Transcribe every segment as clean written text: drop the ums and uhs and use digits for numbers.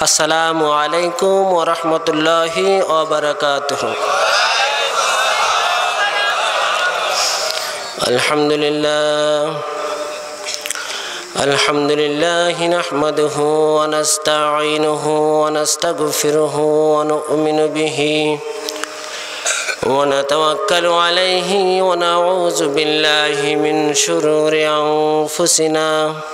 আসসালামু আলাইকুম ওয়া রাহমাতুল্লাহি ওয়া বারাকাতুহু। আলহামদুলিল্লাহ নাহমাদুহু ওয়া নাস্তাঈনুহু ওয়া নাস্তাগফিরুহু ওয়া নু'মিনু বিহি ওয়া নাতাওয়াক্কালু আলাইহি ওয়া নাউযু বিল্লাহি মিন শুরুরি আনফুসিনা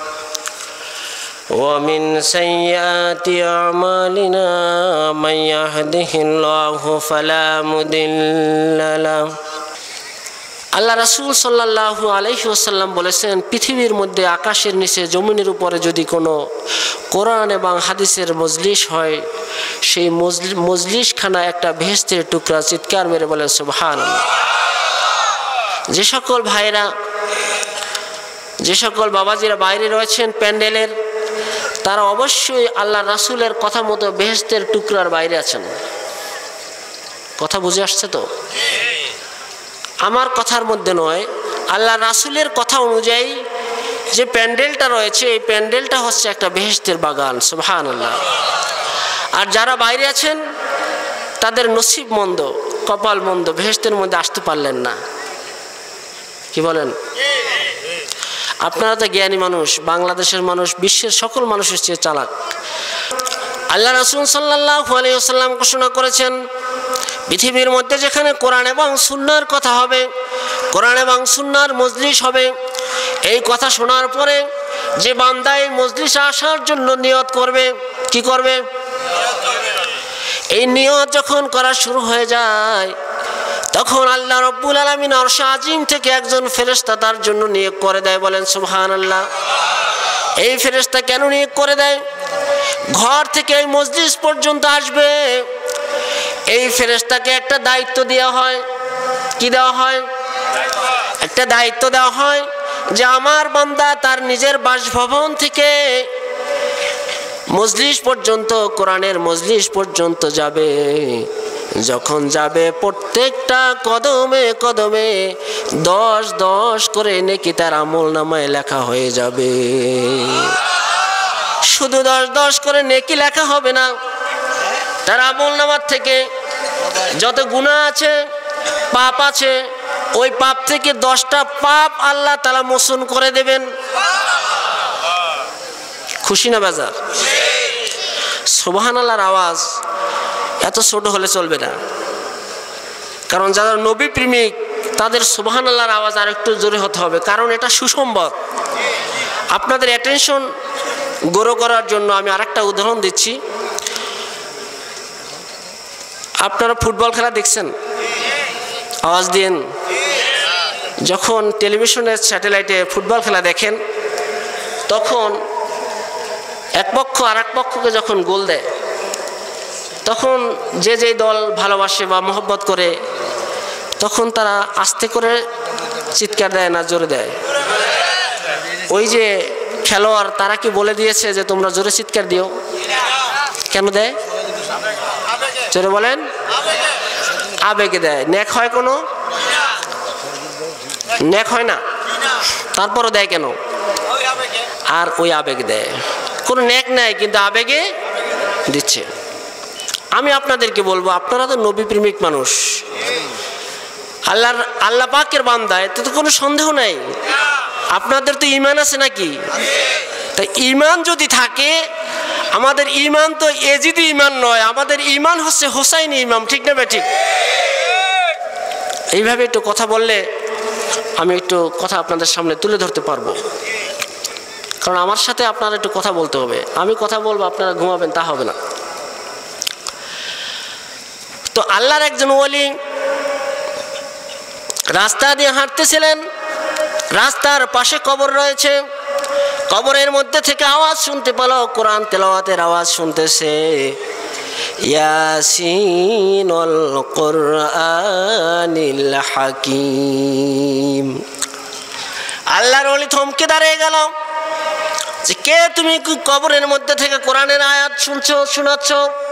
ومن سيئات أعمالنا من يهده الله فلا مضل له। আল্লাহ রাসূল সাল্লাল্লাহু আলাইহি ওয়াসাল্লাম বলেছেন, পৃথিবীর মধ্যে আকাশের নিচে জমিনের উপরে যদি কোনো কোরআন এবং হাদিসের মজলিস হয়, সেই মজলিসখানা একটা বেহেশতের টুকরা। চিৎকার মেরে বলেন সুবহানাল্লাহ। যে সকল ভাইরা, যে সকল বাবাজিরা বাইরে রয়েছেন প্যান্ডেলের, তারা অবশ্যই আল্লাহ রাসূলের কথা মতো বেহেশতের টুকরার বাইরে আছেন। কথা বুঝে আসছে তো? আমার কথার মধ্যে নয়, আল্লাহ রাসূলের কথা অনুযায়ী যে প্যান্ডেলটা রয়েছে, এই প্যান্ডেলটা হচ্ছে একটা বেহেশতের বাগান। সুবহানাল্লাহ। আর যারা বাইরে আছেন তাদের নসিব মন্দ, কপাল মন্দ, বেহেশতের মধ্যে আসতে পারলেন না। কি বলেন? আপনারা তো জ্ঞানী মানুষ, বাংলাদেশের মানুষ বিশ্বের সকল মানুষের চেয়ে চালাক। আল্লাহ রাসূল সাল্লাল্লাহু আলাইহি ওয়াসাল্লাম ঘোষণা করেছেন, পৃথিবীর মধ্যে যেখানে কোরআন এবং সুন্নাহর কথা হবে, কোরআন এবং সুন্নাহর মজলিস হবে, এই কথা শোনার পরে যে বান্দা এই মজলিসে আসার জন্য নিয়ত করবে, কি করবে? এই নিয়ত যখন করা শুরু হয়ে যায়, তখন আল্লাহ রাব্বুল আলামিন আরশ আজিম থেকে একজন ফেরেশতা তার জন্য নিয়োগ করে দেয়। বলেন সুবহানাল্লাহ। এই ফেরেশতা কেন নিয়োগ করে দেয়? ঘর থেকে এই মজলিস পর্যন্ত আসবে, এই ফেরেশতাকে একটা দায়িত্ব দেওয়া হয়। কি দেওয়া হয়? একটা দায়িত্ব দেওয়া হয় যে আমার বান্দা তার নিজের বাসভবন থেকে মজলিস পর্যন্ত, কোরআনের মজলিস পর্যন্ত যাবে। যখন যাবে প্রত্যেকটা কদমে কদমে 10 করে নেকি তার আমলনামায় লেখা হয়ে যাবে। শুধু 10 করে নেকি লেখা হবে না, তার আমলনামার থেকে যত গুনাহ আছে, পাপ আছে, ওই পাপ থেকে 10টা পাপ আল্লাহ তাআলা মোচন করে দেবেন। খুশি না বাজার? সুবহানাল্লাহর আওয়াজ এত ছোট হলে চলবে না, কারণ যারা নবী প্রেমিক তাদের সুবহানাল্লাহর আওয়াজ আর একটু জোরে হতে হবে, কারণ এটা সুসংবাদ। আপনাদের অ্যাটেনশন গ্রো করার জন্য আমি আরেকটা উদাহরণ দিচ্ছি। আপনারা ফুটবল খেলা দেখছেন? আওয়াজ দিন। যখন টেলিভিশনের স্যাটেলাইটে ফুটবল খেলা দেখেন, তখন এক পক্ষ আর এক পক্ষকে যখন গোল দেয়, তখন যে যেই দল ভালোবাসে বা মহব্বত করে, তখন তারা আস্তে করে চিৎকার দেয় না জোরে দেয়? ওই যে খেলোয়াড়, তারা কি বলে দিয়েছে যে তোমরা জোরে চিৎকার দিও? কেন দেয়? জোরে বলেন। আবেগে দেয়। নেক হয় কোনো? নেক হয় না। তারপরও দেয় কেন? আর ওই আবেগ দেয়। কোনো নেক নাই, কিন্তু আবেগে দিচ্ছে। আমি আপনাদেরকে বলবো, আপনারা তো নবী প্রেমিক মানুষ, আল্লাহ পাকের বান্দা, এতে তো কোনো সন্দেহ নাই। আপনাদের তো ঈমান আছে নাকি? তাই ঈমান যদি থাকে, আমাদের ঈমান তো এজিদি ঈমান নয়, আমাদের ঈমান হচ্ছে হোসাইনি ঈমান। ঠিক না ঠিক? এইভাবে একটু কথা বললে আমি একটু কথা আপনাদের সামনে তুলে ধরতে পারবো, কারণ আমার সাথে আপনারা একটু কথা বলতে হবে। আমি কথা বলবো, আপনারা ঘুমাবেন, তা হবে না। তো আল্লাহর একজন ওলি রাস্তা দিয়ে হাঁটতেছিলেন, রাস্তার পাশে কবর রয়েছে, কবরের মধ্যে থেকে আওয়াজ শুনতে পেল, কোরআন তেলাওয়াতের আওয়াজ শুনতেছে, ইয়াসিনুল কুরআনিল হাকিম। আল্লাহর ওলি থমকে দাঁড়িয়ে গেল যে কে তুমি? কবরের মধ্যে থেকে কোরআনের আয়াত শোনাচ্ছ?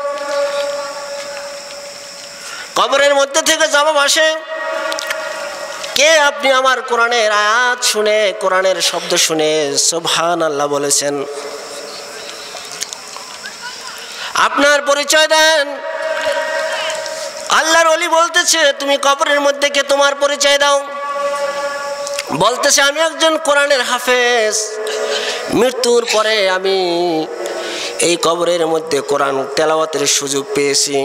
কবরের মধ্যে থেকে জবাব আসে, কে আপনি? আমার কোরআনের আয়াত শুনে, কোরআনের শব্দ শুনে সুবহানাল্লাহ বলেছেন। আপনার পরিচয় দেন। আল্লাহর ওলি বলতেছে তুমি কবরের মধ্যে কে, তোমার পরিচয় দাও। বলতেছে আমি একজন কোরআনের হাফেজ, মৃত্যুর পরে আমি এই কবরের মধ্যে কোরআন তেলাওয়াতের সুযোগ পেয়েছি।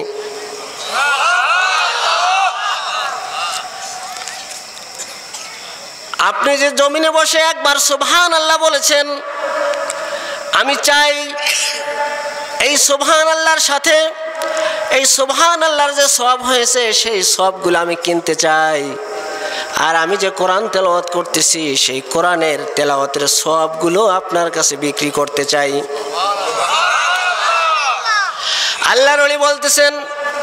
আপনি যে জমিনে বসে একবার সুবহানাল্লাহ বলেছেন, আমি চাই এই সুবহানাল্লাহর সাথে এই সুবহানাল্লাহর যে সওয়াব হয়েছে সেই সওয়াবগুলো আমি কিনতে চাই। আর আমি যে কোরআন তেলাওয়াত করতেছি সেই কোরআনের তেলাওয়াতের সওয়াবগুলো আপনার কাছে বিক্রি করতে চাই। আল্লাহর ওলি বলতেছেন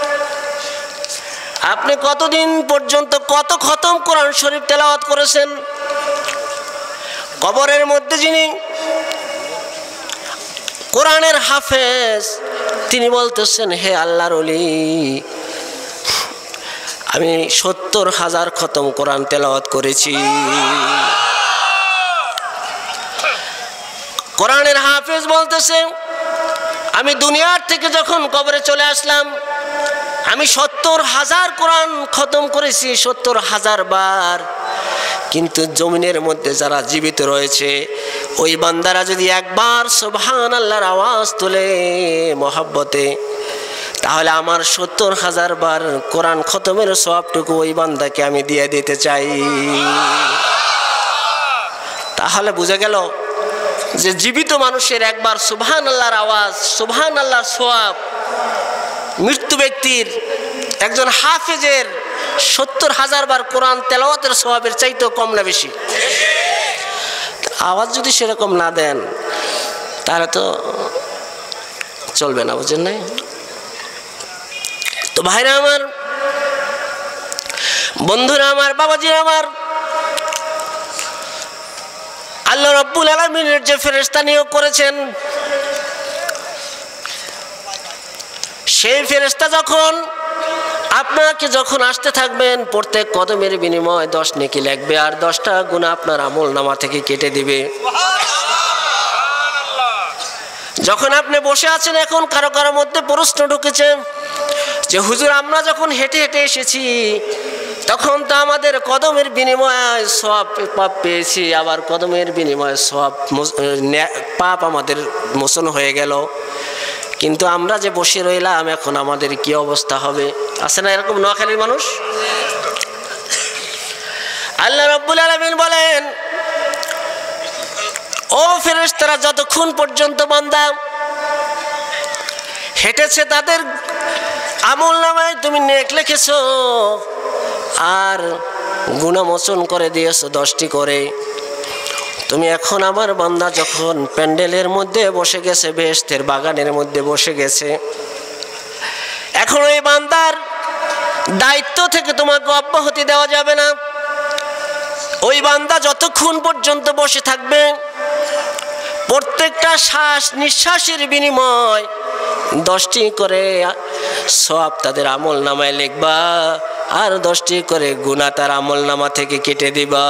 আপনি কতদিন পর্যন্ত কত খতম কোরআন শরীফ তেলাওয়াত করেছেন? কবরের মধ্যে যিনি কোরআনের হাফেজ তিনি বলতেছেন হে আল্লাহর ওলি, আমি ৭০,০০০ খতম কোরআন তেলাওয়াত করেছি। কোরআনের হাফেজ বলতেছে আমি দুনিয়ার থেকে যখন কবরে চলে আসলাম আমি ৭০,০০০ কোরআন খতম করেছি, ৭০,০০০ বার। কিন্তু জমিনের মধ্যে যারা জীবিত রয়েছে ওই বান্দারা যদি একবার সুবহানাল্লাহর আওয়াজ তোলে মহব্বতে, তাহলে আমার ৭০,০০০ বার কোরআন খতমের সওয়াবটুকু ওই বান্দাকে আমি দিয়ে দিতে চাই। তাহলে বুঝা গেল যে জীবিত মানুষের একবার সুবহানাল্লাহর আওয়াজ, সুবহানাল্লাহর সওয়াব মৃত্যু ব্যক্তির, একজন হাফেজের ৭০,০০০ বার কোরআন তেলাওয়াতের সওয়াবের চাইতেও কম না বেশি? আওয়াজ যদি সেরকম না দেন তাহলে তো চলবে না, বুঝেন নাই? তো ভাইরা আমার, বন্ধুরা আমার, বাবাজিরা আমার, আল্লাহ রাব্বুল আলামিনের যে ফেরেশতা নিয়োগ করেছেন সেই ফেরেশতা যখন আপনাকে যখন আসতে থাকবেন প্রত্যেক কদমের বিনিময়ে 10 নেকি লিখবে আর 10টা গুনাহ আপনার আমলনামা থেকে কেটে দিবে। যখন আপনি বসে আছেন এখন কারো কারো মধ্যে প্রশ্ন ঢুকেছে যে হুজুর আমরা যখন হেঁটে হেঁটে এসেছি তখন তো আমাদের কদমের বিনিময়ে সওয়াব পাপ পেয়েছি, আবার কদমের বিনিময়ে সওয়াব পাপ আমাদের মোচন হয়ে গেল, কিন্তু আমরা যে বসে রইলাম এখন আমাদের কি অবস্থা হবে? আছে না এরকম নোয়াখালীর মানুষ? আল্লাহ রাব্বুল আলামিন বলেন ও ফেরেশতারা, যতক্ষণ পর্যন্ত বান্দা হেঁটেছে তাদের আমলনামায় তুমি নেক লিখেছো আর গুনাহ মোচন করে দিয়েছো 10টি করে, তুমি এখন আমার বান্দা যখন প্যান্ডেলের মধ্যে বসে গেছে, বেহেশতের বাগানের মধ্যে বসে গেছে, এখন ওই বান্দার দায়িত্ব থেকে তোমাকে অব্যাহতি দেওয়া যাবে না। ওই বান্দা যতক্ষণ পর্যন্ত বসে থাকবে প্রত্যেকটা শ্বাস নিঃশ্বাসের বিনিময় 10টি করে সওয়াব তাদের আমলনামায় লিখবা আর 10টি করে গুনাহ তার আমলনামা থেকে কেটে দিবা।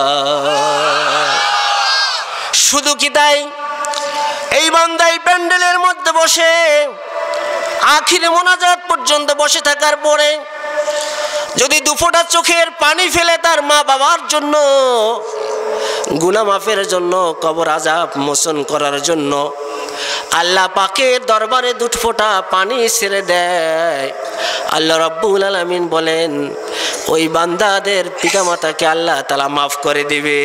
শুধু কি তাই, এই বান্দা এই প্যান্ডেলের মধ্যে বসে আখিরে মোনাজাত পর্যন্ত বসে থাকার পরে যদি 2 ফোঁটা চোখের পানি ফেলে তার মা বাবার জন্য, গুনাহ মাফের জন্য, কবর আযাব মোচন করার জন্য আল্লাহ পাকের দরবারে 2 ফোঁটা পানি ছেড়ে দেয়, আল্লাহ রাব্বুল আলামিন বলেন ওই বান্দাদের পিতামাতাকে আল্লাহ তাআলা মাফ করে দিবে।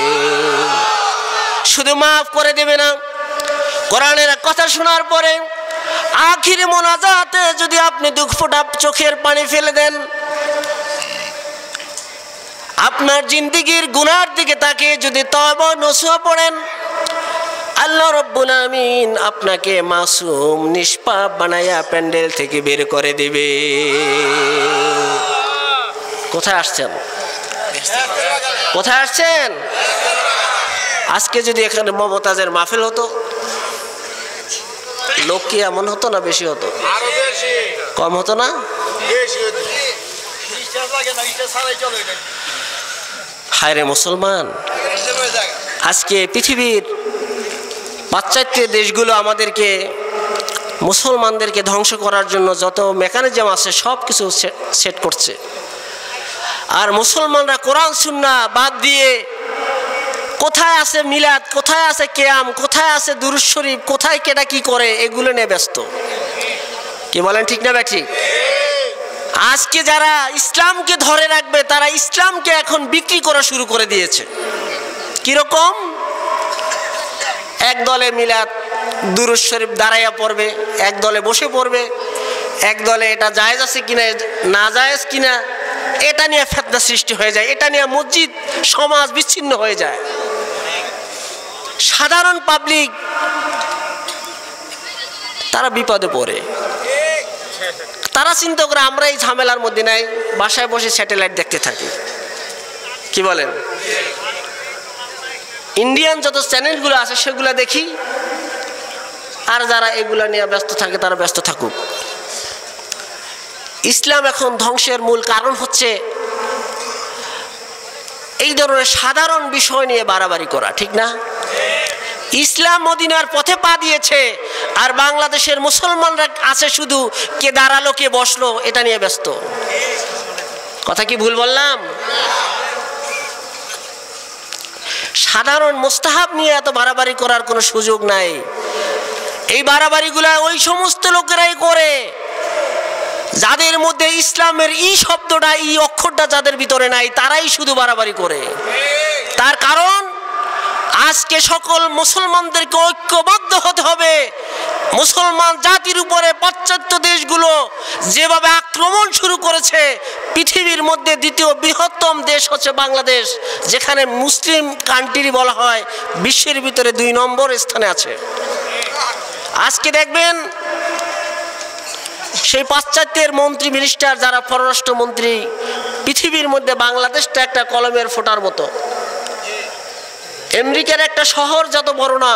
শুধু মাফ করে দেবে না, কোরআনের কথা শোনার পরে আখিরে মোনাজাতে যদি আপনি 2 ফোঁটা চোখের পানি ফেলে দেন, আপনার জিন্দেগির গুনার দিকে তাকিয়ে যদি তওবা নসুহা পড়েন, আল্লাহ রাব্বুল আলামিন আপনাকে মাসুম নিষ্পাপ বানায়া প্যান্ডেল থেকে বের করে দিবে। কোথায় আসছেন? কোথায় আসছেন? আজকে যদি এখানে মমতাজের মাহফিল হতো লোক কি এমন হতো না বেশি হতো? কম হতো না? হায় রে মুসলমান, আজকে পৃথিবীর পাশ্চাত্য দেশগুলো আমাদেরকে মুসলমানদেরকে ধ্বংস করার জন্য যত মেকানিজম আছে সব কিছু সেট করছে। আর মুসলমানরা কোরআন সুন্নাহ বাদ দিয়ে কোথায় আছে মিলাদ, কোথায় আছে কিয়াম, কোথায় আছে দুরূদ শরীফ, কোথায় কেটা কি করে, এগুলো নিয়ে ব্যস্ত। কি বলেন, ঠিক না ঠিক? আজকে যারা ইসলামকে ধরে রাখবে তারা ইসলামকে এখন বিক্রি করা শুরু করে দিয়েছে। কিরকম? এক দলে মিলাদ দুরূদ শরীফ দাঁড়াইয়া পড়বে, এক দলে বসে পড়বে, এক দলে এটা জায়েজ আছে কিনা না জায়েজ কিনা এটা নিয়ে ফিতনা সৃষ্টি হয়ে যায়, এটা নিয়ে মসজিদ সমাজ বিচ্ছিন্ন হয়ে যায়। সাধারণ পাবলিক তারা বিপদে পড়ে। তারা চিন্তা করে আমরা এই ঝামেলার মধ্যে নাই, বাসায় বসে স্যাটেলাইট দেখতে থাকি। কি বলেন? ইন্ডিয়ান যত চ্যানেলগুলো আছে সেগুলো দেখি, আর যারা এগুলা নিয়ে ব্যস্ত থাকে তারা ব্যস্ত থাকুক। ইসলাম এখন ধ্বংসের মূল কারণ হচ্ছে এই ধরনের সাধারণ বিষয় নিয়ে বাড়াবাড়ি করা, ঠিক না? ইসলাম মদিনার পথে পা দিয়েছে, আর বাংলাদেশের মুসলমানরা আছে শুধু কে দাঁড়ালো কে বসলো এটা নিয়ে ব্যস্ত। কথা কি ভুল বললাম? সাধারণ মুস্তাহাব নিয়ে এত বাড়াবাড়ি করার কোনো সুযোগ নাই। এই বাড়াবাড়িগুলা ওই সমস্ত লোকেরাই করে যাদের মধ্যে ইসলামের ই শব্দটা, ই অক্ষরটা যাদের ভিতরে নাই, তারাই শুধু বাড়াবাড়ি করে। তার কারণ আজকে সকল মুসলমানদেরকে ঐক্যবদ্ধ হতে হবে। মুসলমান জাতির উপরে পাশ্চাত্য দেশগুলো যেভাবে আক্রমণ শুরু করেছে, পৃথিবীর মধ্যে দ্বিতীয় বৃহত্তম দেশ হচ্ছে বাংলাদেশ, যেখানে মুসলিম কান্ট্রি বলা হয় বিশ্বের ভিতরে 2 নম্বর স্থানে আছে। আজকে দেখবেন সেই পাশ্চাত্যের মন্ত্রী মিনিস্টার যারা পররাষ্ট্রমন্ত্রী, পৃথিবীর মধ্যে বাংলাদেশটা একটা কলমের ফোঁটার মতো। আমেরিকার একটা শহর যত বড় না,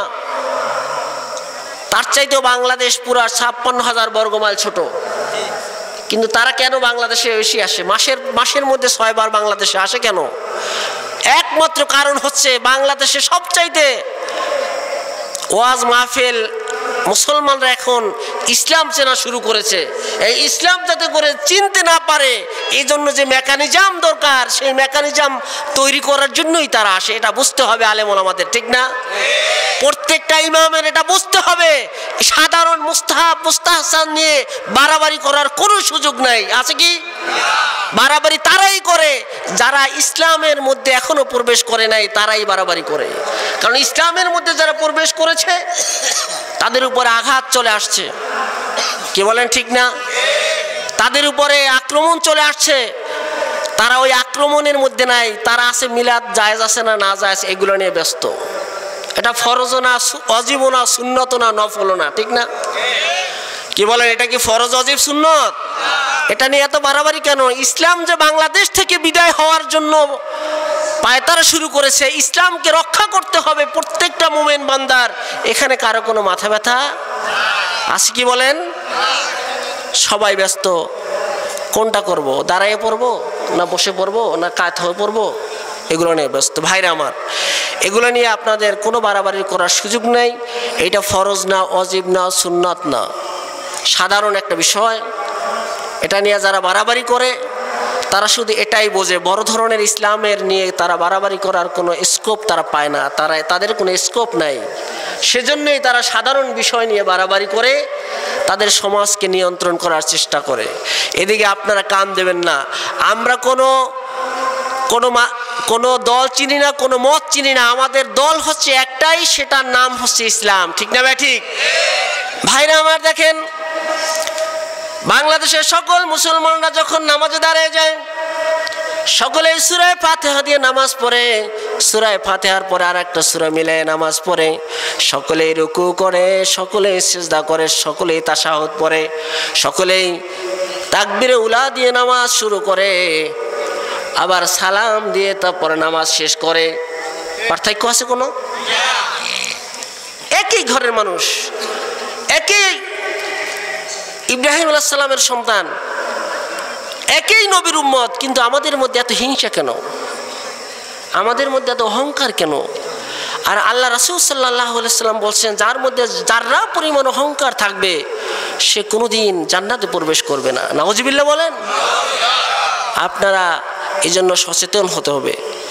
তার চাইতেও বাংলাদেশ পুরা 56,000 বর্গমাইল ছোট। কিন্তু তারা কেন বাংলাদেশে বেশি আসে? মাসের মধ্যে 6 বার বাংলাদেশে আসে কেন? একমাত্র কারণ হচ্ছে বাংলাদেশে সবচাইতে ওয়াজ মাহফিল মুসলমানরা এখন ইসলাম চেনা শুরু করেছে। এই ইসলাম যাতে করে চিনতে না পারে এই জন্য যে মেকানিজম দরকার, সেই মেকানিজম তৈরি করার জন্যই তারা আসে। এটা বুঝতে হবে আলেম ওলামাদের, ঠিক না? প্রত্যেকটা ইমামের এটা বুঝতে হবে। সাধারণ মুস্তাহাব মুস্তাহসান নিয়ে বাড়াবাড়ি করার কোনো সুযোগ নাই। আছে কি? বাড়াবাড়ি তারাই করে যারা ইসলামের মধ্যে এখনো প্রবেশ করে নাই, তারাই বাড়াবাড়ি করে। কারণ ইসলামের মধ্যে যারা প্রবেশ করেছে তাদের উপরে আঘাত চলে আসছে। কি বলেন, ঠিক না? তাদের উপরে আক্রমণ চলে আসছে। তারা ওই আক্রমণের মধ্যে নাই, তারা আছে মিলাদ জায়েজ আছে না না জায়েজ এগুলো নিয়ে ব্যস্ত। এটা ফরজ না, অজিব না, সুন্নত না, নফল না, ঠিক না? কি বলেন, এটা কি ফরজ অজিব সুন্নত? এটা নিয়ে এত বাড়াবাড়ি কেন? ইসলাম যে বাংলাদেশ থেকে বিদায় হওয়ার জন্য পায়তারা শুরু করেছে, ইসলামকে রক্ষা করতে হবে প্রত্যেকটা মুমিন বান্দার। এখানে কারো কোনো মাথা ব্যথা আছে? কি বলেন? সবাই ব্যস্ত। কোনটা করব? দাঁড়াইয়ে পড়বো না বসে পড়বো না কাত হয়ে পড়বো? এগুলো নিয়ে ব্যস্ত। ভাইরা আমার, এগুলো নিয়ে আপনাদের কোনো বাড়াবাড়ি করার সুযোগ নেই। এটা ফরজ না, অজিব না, সুন্নাত না, সাধারণ একটা বিষয়। এটা নিয়ে যারা বাড়াবাড়ি করে তারা শুধু এটাই বোঝে বড় ধরনের ইসলামের নিয়ে তারা বাড়াবাড়ি করার কোনো স্কোপ তারা পায় না, তাদের কোনো স্কোপ নাই। সেজন্যই তারা সাধারণ বিষয় নিয়ে বাড়াবাড়ি করে তাদের সমাজকে নিয়ন্ত্রণ করার চেষ্টা করে। এদিকে আপনারা কান দেবেন না। আমরা কোনো দল চিনি না, কোনো মত চিনি না। আমাদের দল হচ্ছে একটাই, সেটার নাম হচ্ছে ইসলাম। ঠিক না ভাই? ঠিক। ভাইরা আমার, দেখেন বাংলাদেশের সকল মুসলমানরা যখন নামাজে দাঁড়িয়ে যায় সকলে সূরা ফাতিহা দিয়ে নামাজ পড়ে। সূরা ফাতিহার পরে আর একটা সূরা মিলে নামাজ পড়ে। সকলেই রুকু করে, সকলেই সিজদা করে, সকলেই তাশাহুদ পড়ে, সকলেই তাকবীরে উলা দিয়ে নামাজ শুরু করে, আবার সালাম দিয়ে তারপরে নামাজ শেষ করে। পার্থক্য আছে কোনো? একই ঘরের মানুষ, একই ইব্রাহিম আলাইহিস সালামের সন্তান, একই নবীর উম্মত, কিন্তু আমাদের মধ্যে এত হিংসা কেন? আমাদের মধ্যে এত অহংকার কেন? আর আল্লাহ রাসূল সাল্লাল্লাহু আলাইহি ওয়াসাল্লাম বলছেন, যার মধ্যে যারা পরিমাণ অহংকার থাকবে সে কোনোদিন জান্নাতে প্রবেশ করবে না। নাউজুবিল্লাহ বলেন। আপনারা এই জন্য সচেতন হতে হবে,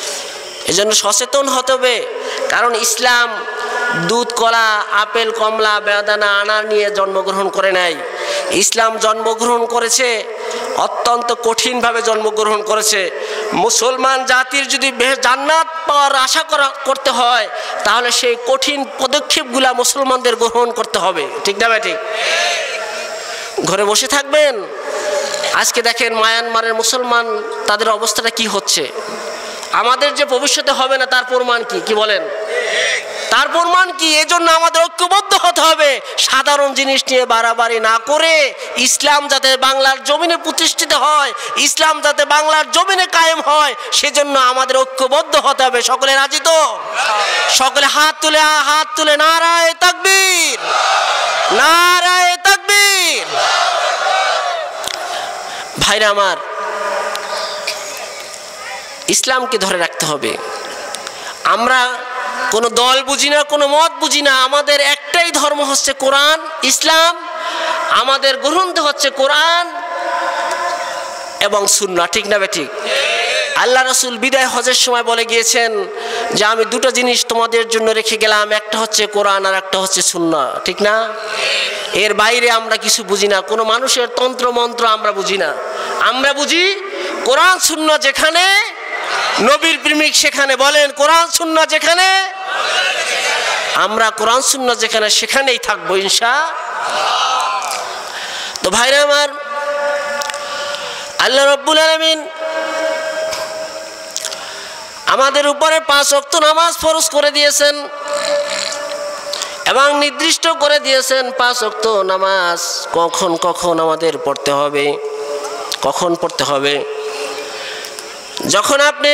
কারণ ইসলাম দুধ, কলা, আপেল, কমলা, বেদানা, আনার নিয়ে জন্মগ্রহণ করে নাই। ইসলাম জন্মগ্রহণ করেছে, অত্যন্ত কঠিনভাবে জন্মগ্রহণ করেছে। মুসলমান জাতির যদি জান্নাত পাওয়ার আশা করতে হয়, তাহলে সেই কঠিন পদক্ষেপগুলা মুসলমানদের গ্রহণ করতে হবে। ঠিক না ভাই? ঠিক। ঘরে বসে থাকবেন? আজকে দেখেন মায়ানমারের মুসলমান, তাদের অবস্থাটা কি হচ্ছে। আমাদের যে ভবিষ্যতে হবে না তার প্রমাণ কি? কি বলেন? তার প্রমাণ কি? এজন্য আমাদের ঐক্যবদ্ধ হতে হবে, সাধারণ জিনিস নিয়ে বাড়াবাড়ি না করে ইসলাম যাতে বাংলার জমিনে প্রতিষ্ঠিত হয়, ইসলাম যাতে বাংলার জমিনে কায়েম হয়, সেজন্য আমাদের ঐক্যবদ্ধ হতে হবে। সকলে রাজি তো? সকলে হাত তুলে নারায়ে তাকবীর, নারায়ে তাকবীর। ভাইরা আমার, ইসলামকে ধরে রাখতে হবে। আমরা কোনো দল বুঝি না, কোনো মত বুঝি না, আমাদের একটাই ধর্ম হচ্ছে কোরআন, ইসলাম। আমাদের গ্রন্থ হচ্ছে কোরআন এবং সুন্নাহ। ঠিক না বেঠিক? আল্লাহ রাসূল বিদায় হজের সময় বলে গিয়েছেন যে আমি দুটো জিনিস তোমাদের জন্য রেখে গেলাম, একটা হচ্ছে কোরআন আর একটা হচ্ছে সুন্নাহ। ঠিক না? এর বাইরে আমরা কিছু বুঝি না, কোনো মানুষের তন্ত্র মন্ত্র আমরা বুঝি না। আমরা বুঝি কোরআন সুন্নাহ যেখানে, নবীর প্রেমিক সেখানে। বলেন, কোরআন সুন্নাহ যেখানে, আমরা কোরআন সুন্নাহ যেখানে সেখানেই থাকবো ইনশাআল্লাহ। তো ভাইরা আমার, আল্লাহ রাব্বুল আলামিন আমাদের উপরে 5 ওয়াক্ত নামাজ ফরজ করে দিয়েছেন এবং নির্দিষ্ট করে দিয়েছেন 5 ওয়াক্ত নামাজ কখন কখন আমাদের পড়তে হবে। কখন পড়তে হবে? যখন আপনি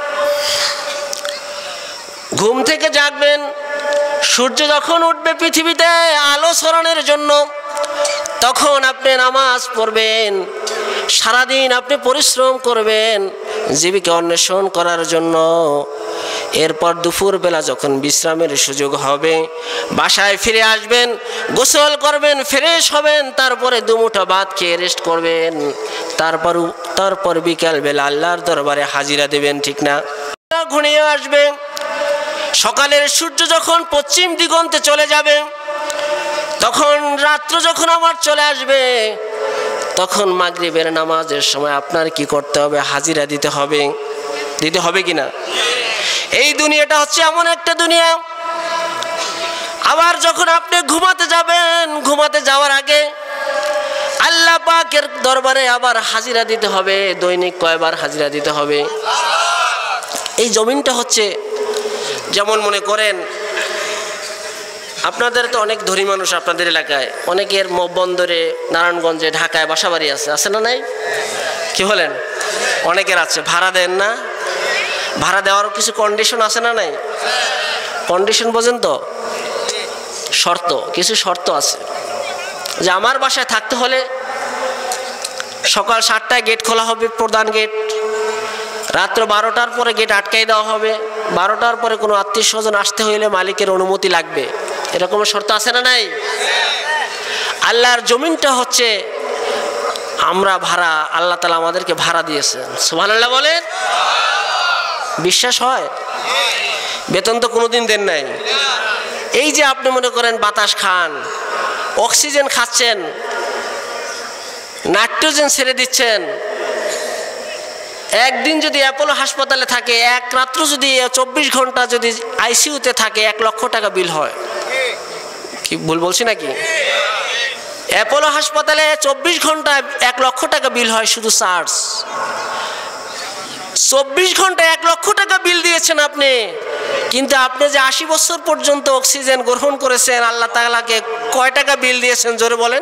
ঘুম থেকে জাগবেন, সূর্য যখন উঠবে পৃথিবীতে আলো ছড়ানোর জন্য, তখন আপনি নামাজ পড়বেন। সারাদিন আপনি পরিশ্রম করবেন জীবিকা অন্বেষণ করার জন্য। এরপর দুপুরবেলা যখন বিশ্রামের সুযোগ হবে, বাসায় ফিরে আসবেন, গোসল করবেন, ফ্রেশ হবেন, তারপরে দুমুঠো ভাত খেয়ে রেস্ট করবেন। তারপর বিকালবেলা আল্লাহর দরবারে হাজিরা দেবেন। ঠিক না? ঘুরিয়ে আসবে। সকালের সূর্য যখন পশ্চিম দিগন্তে চলে যাবে, তখন রাত্র যখন আবার চলে আসবে, তখন মাগরিবের নামাজের সময় আপনার কি করতে হবে? হাজিরা দিতে হবে। দিতে হবে কিনা? এই দুনিয়াটা হচ্ছে এমন একটা দুনিয়া। আবার যখন আপনি ঘুমাতে যাবেন, ঘুমাতে যাওয়ার আগে আল্লাহ পাকের দরবারে আবার হাজিরা দিতে হবে। দৈনিক কয়বার হাজিরা দিতে হবে? এই জমিনটা হচ্ছে, যেমন মনে করেন আপনাদের তো অনেক ধনী মানুষ আপনাদের এলাকায়, অনেকের বন্দরে, নারায়ণগঞ্জে, ঢাকায় বাসাবাড়ি আছে না? নাই? কি বলেন? অনেকের আছে। ভাড়া দেন না? ভাড়া দেওয়ার কিছু কন্ডিশন আছে না? নাই? কন্ডিশন বোঝেন তো? শর্ত, কিছু শর্ত আছে। যে আমার বাসায় থাকতে হলে সকাল 7টায় গেট খোলা হবে, প্রধান গেট। রাত্র 12টার পরে গেট আটকাই দেওয়া হবে। 12টার পরে কোনো আত্মীয় স্বজন আসতে হইলে মালিকের অনুমতি লাগবে। এরকম শর্ত আছে না? নাই? আল্লাহর জমিনটা হচ্ছে আমরা ভাড়া, আল্লাহ তাআলা আমাদেরকে ভাড়া দিয়েছেন। সুবহানাল্লাহ বলেন। বিশ্বাস হয়? বেতন তো কোনোদিন দেন নাই। এই যে আপনি মনে করেন বাতাস খান, অক্সিজেন খাচ্ছেন, নাইট্রোজেন ছেড়ে দিচ্ছেন। একদিন যদি অ্যাপোলো হাসপাতালে থাকে, এক রাত্র যদি 24 ঘন্টা যদি আইসিইউতে থাকে, 1 লক্ষ টাকা বিল হয়। কি ভুল বলছি নাকি? অ্যাপোলো হাসপাতালে 24 ঘন্টা 1 লক্ষ টাকা বিল হয় শুধু চার্জ। 24 ঘন্টায় 1 লক্ষ টাকা বিল দিয়েছেন আপনি, কিন্তু আপনি যে 80 বছর পর্যন্ত অক্সিজেন গ্রহণ করেছেন, আল্লাহ তাআলাকে কয় টাকা বিল দিয়েছেন জোরে বলেন?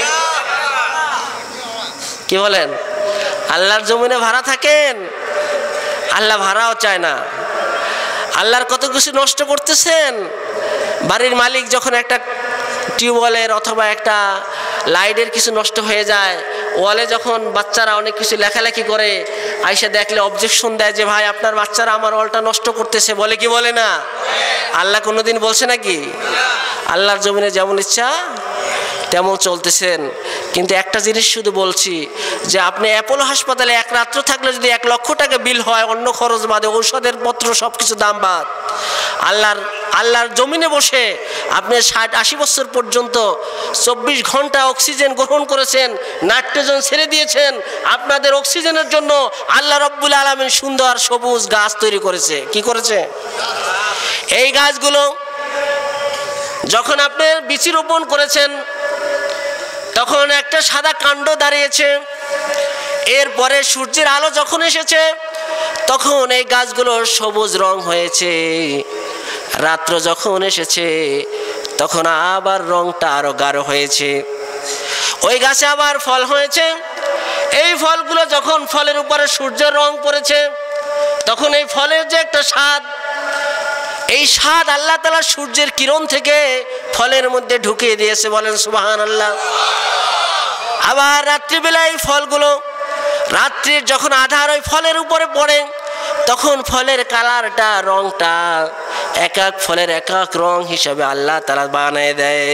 কি বলেন? আল্লাহর জমিনে ভাড়া থাকেন, আল্লাহ ভাড়াও চায় না। আল্লাহর কত কিছু নষ্ট করতেছেন। বাড়ির মালিক যখন একটা টিউবওয়েলের অথবা একটা লাইটের কিছু নষ্ট হয়ে যায়, ওয়ালে যখন বাচ্চারা অনেক কিছু লেখালেখি করে, আইসা দেখলে অবজেকশন দেয় যে ভাই আপনার বাচ্চারা আমার ওয়ালটা নষ্ট করতেছে। বলে কি বলে না? আল্লাহ কোনোদিন বলছে নাকি? আল্লাহর জমিনে যেমন ইচ্ছা তেমন চলতেছেন। কিন্তু একটা জিনিস শুধু বলছি যে আপনি অ্যাপোলো হাসপাতালে এক রাত্র থাকলে যদি 1 লক্ষ টাকা বিল হয়, অন্য খরচ বাদে, ঔষধের পত্র সব কিছু দাম বাদ, আল্লাহর জমিনে বসে আপনি 60-80 বছর পর্যন্ত 24 ঘন্টা অক্সিজেন গ্রহণ করেছেন, নাইট্রোজেন ছেড়ে দিয়েছেন। আপনাদের অক্সিজেনের জন্য আল্লাহ রব্বুল আলামিন সুন্দর সবুজ গাছ তৈরি করেছে। কি করেছে? এই গাছগুলো যখন আপনি বীজ রোপণ করেছেন তখন একটা সাদা কাণ্ড দাঁড়িয়েছে। এরপরে সূর্যের আলো যখন এসেছে তখন এই গাছগুলো সবুজ রং হয়েছে। রাত্র যখন এসেছে তখন আবার রংটা আরো গাঢ় হয়েছে। ওই গাছে আবার ফল হয়েছে। এই ফলগুলো যখন ফলের উপরে সূর্যের রং পড়েছে তখন এই ফলের যে একটা স্বাদ, এই স্বাদ আল্লাহ তাআলা সূর্যের কিরণ থেকে ফলের মধ্যে ঢুকিয়ে দিয়েছে। বলেন সুবহানাল্লাহ। আবার রাত্রিবেলা এই ফলগুলো, রাত্রির যখন আধার ওই ফলের উপরে পড়ে তখন ফলের কালারটা, রংটা এক এক ফলের এক এক রং হিসাবে আল্লাহ তাআলা বানিয়ে দেয়।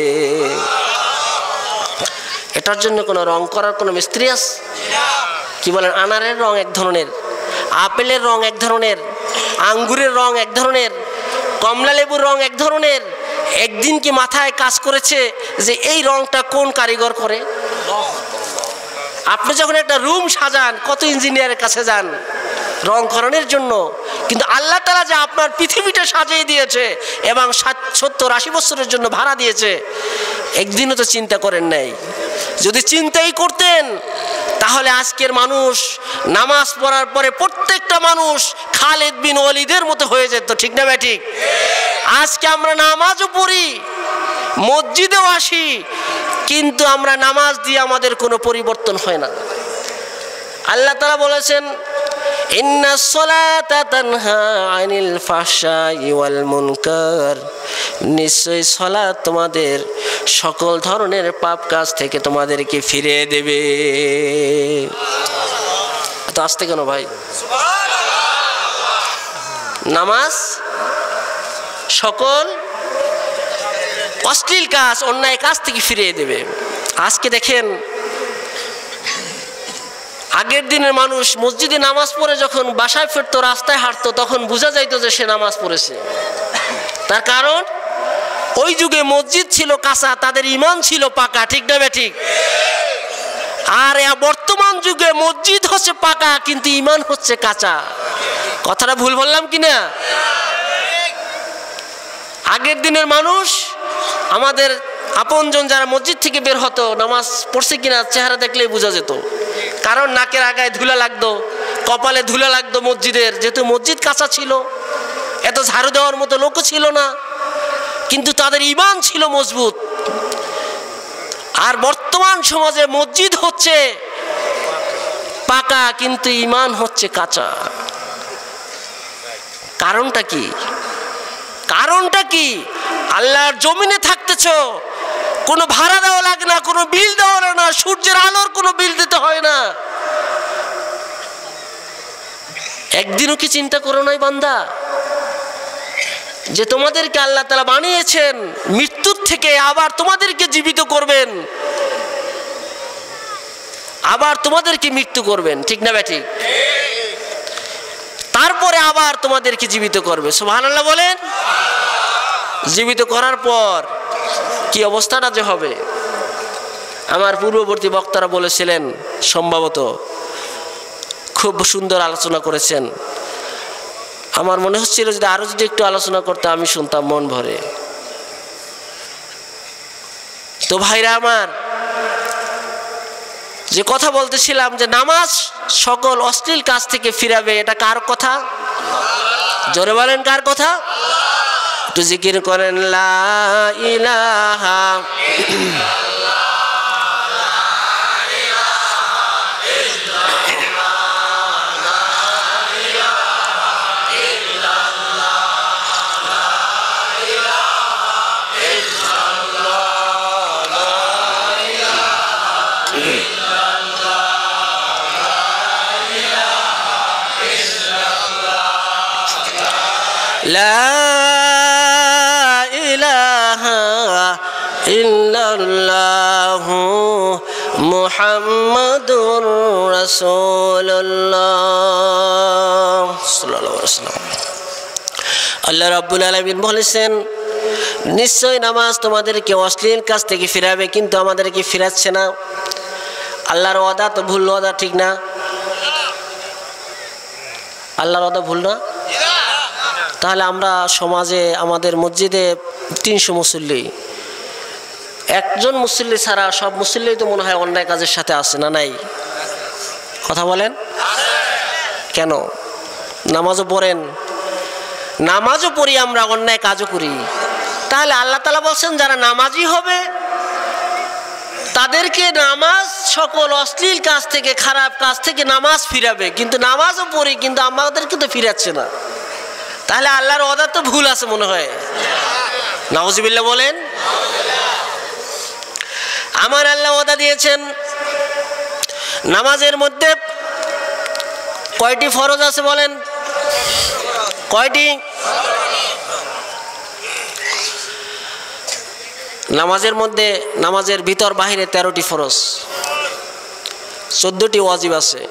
এটার জন্য কোনো রং করার কোনো মিস্ত্রি আছে? কি বলেন? আনারের রং এক ধরনের, আপেলের রং এক ধরনের, আঙ্গুরের রং এক ধরনের, কমলা লেবুর রং এক ধরনের। একদিন কি মাথায় কাজ করেছে যে এই রংটা কোন কারিগর করে? আপনি যখন একটা রুম সাজান কত ইঞ্জিনিয়ারের কাছে যান রং করানোর জন্য, কিন্তু আল্লাহ তাআলা যে আপনার পৃথিবীটা সাজিয়ে দিয়েছে এবং 70-80 বছরের জন্য ভাড়া দিয়েছে, একদিনও তো চিন্তা করেন নাই। যদি চিন্তাই করতেন তাহলে আজকের মানুষ নামাজ পড়ার পরে প্রত্যেকটা মানুষ খালিদ বিন ওয়ালিদের মতো হয়ে যেত। ঠিক না ভাই? ঠিক। আজকে আমরা নামাজও পড়ি, মসজিদেও আসি, কিন্তু আমরা নামাজ দিয়ে আমাদের কোনো পরিবর্তন হয় না। আল্লাহ তাআলা বলেছেন, ইন্নাস সালাতা তানহা আনিল ফাহশাই ওয়াল মুনকার, নিশ্চয়ই সালাত তোমাদের সকল ধরনের পাপ কাজ থেকে তোমাদেরকে ফিরিয়ে দেবে। এত আসতে কেন ভাই? নামাজ সকল অশ্লীল কাজ, অন্যায় কাজ থেকে ফিরিয়ে দেবে। আজকে দেখেন, আগের দিনের মানুষ মসজিদে নামাজ পড়ে যখন বাসায় ফিরতো, রাস্তায় হাঁটতো, তখন বোঝা যাইতো যে সে নামাজ পড়েছে। তার কারণ ওই যুগে মসজিদ ছিল কাঁচা, তাদের ঈমান ছিল পাকা। ঠিক না বে ঠিক? আর বর্তমান যুগে মসজিদ হচ্ছে পাকা কিন্তু ঈমান হচ্ছে কাঁচা। কথাটা ভুল বললাম কিনা? আগের দিনের মানুষ, আমাদের আপনজন যারা মসজিদ থেকে বের হতো, নামাজ পড়ছে কিনা চেহারা দেখলেই বোঝা যেত। কারণ নাকের আগায় ধুলা লাগতো, কপালে ধুলা লাগতো মসজিদের, যেহেতু মসজিদ কাঁচা ছিল, এত ঝাড়ু দেওয়ার মতো লোকও ছিল না, কিন্তু তাদের ঈমান ছিল মজবুত। আর বর্তমান সমাজে মসজিদ হচ্ছে পাকা কিন্তু ঈমান হচ্ছে কাঁচা। কারণটা কি? কারণটা কি? আল্লাহর জমিনে থাকতেছ, কোনো ভাড়া দেওয়া লাগে না, কোনো বিল দেওয়া লাগে না, সূর্যের আলোর কোনো বিল দিতে হয় না। একদিনও কি চিন্তা করো নাই বান্দা যে তোমাদেরকে আল্লাহ তাআলা বানিয়েছেন মৃত্যুর থেকে, আবার তোমাদেরকে জীবিত করবেন, আবার তোমাদেরকে মৃত্যু করবেন। ঠিক না ঠিক? তারপরে আবার তোমাদেরকে জীবিত করবে। সুবহানাল্লাহ বলেন। জীবিত করার পর কি অবস্থাটা যে হবে, আমার পূর্ববর্তী বক্তারা বলেছিলেন, সম্ভবত খুব সুন্দর আলোচনা করেছেন। আমার মনে হচ্ছিল যদি আরো যদি একটু আলোচনা করতে আমি শুনতাম মন ভরে। তো ভাইরা আমার, যে কথা বলতেছিলাম যে নামাজ সকল অশ্লীল কাজ থেকে ফিরাবে, এটা কার কথা? জোরে বলেন, কার কথা? একটু জিকির করেন, লা ইলাহা লা ইলাহা ইল্লা ইল্লাল্লাহু মুহাম্মাদুর রাসূলুল্লাহ সাল্লাল্লাহু আলাইহি ওয়াসাল্লাম। আল্লাহ রাব্বুল আলামিন বলেছেন, নিশ্চয় নামাজ তোমাদেরকে অশ্লীল কাজ থেকে ফিরাবে, কিন্তু আমাদেরকে ফিরাচ্ছে না। আল্লাহর ওয়াদা তো ভুল ওয়াদা, ঠিক না? আল্লাহর ওয়াদা ভুল না? তাহলে আমরা সমাজে আমাদের মসজিদে 300 মুসল্লি, একজন মুসল্লি ছাড়া সব মুসল্লি তো মনে হয় অন্যায় কাজের সাথে আছে, না নাই? কথা বলেন কেন? নামাজও পড়েন, নামাজও পড়ি আমরা, অন্যায় কাজও করি। তাহলে আল্লাহ তাআলা বলছেন যারা নামাজি হবে তাদেরকে নামাজ সকল অশ্লীল কাজ থেকে, খারাপ কাজ থেকে নামাজ ফিরাবে, কিন্তু নামাজও পড়ি কিন্তু আমাদেরকে তো ফিরাচ্ছে না। তাহলে আল্লাহর ওয়াদা তো ভুল আছে মনে হয়। নাউজুবিল্লাহ বলেন। আমার আল্লাহ ওয়াদা দিয়েছেন নামাজের মধ্যে কয়টি ফরজ আছে বলেন? কয়টি? নামাজের মধ্যে, নামাজের ভিতর বাহিরে 13টি ফরজ, 14টি ওয়াজিব আছে।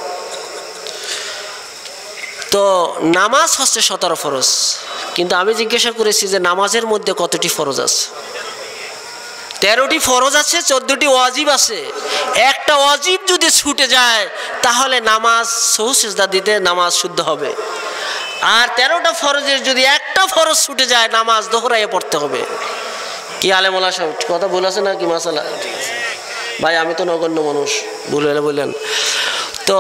তো নামাজ হচ্ছে 17 ফরজ, কিন্তু আমি জিজ্ঞাসা করেছি যে নামাজের মধ্যে কতটি ফরজ আছে? 13টি ফরজ আছে, 14টি ওয়াজিব আছে। একটা ওয়াজিব যদি ছুটে যায় তাহলে নামাজ সহু সিজদা দিতে নামাজ শুদ্ধ হবে, আর 13টা ফরজের যদি একটা ফরজ ছুটে যায় নামাজ দোহরাইয়ে পড়তে হবে। কি আলেম ওলামা সব কথা বলেছে না কি মাসালা? ভাই আমি তো নগণ্য মানুষ, ভুল হলে বললেন। তো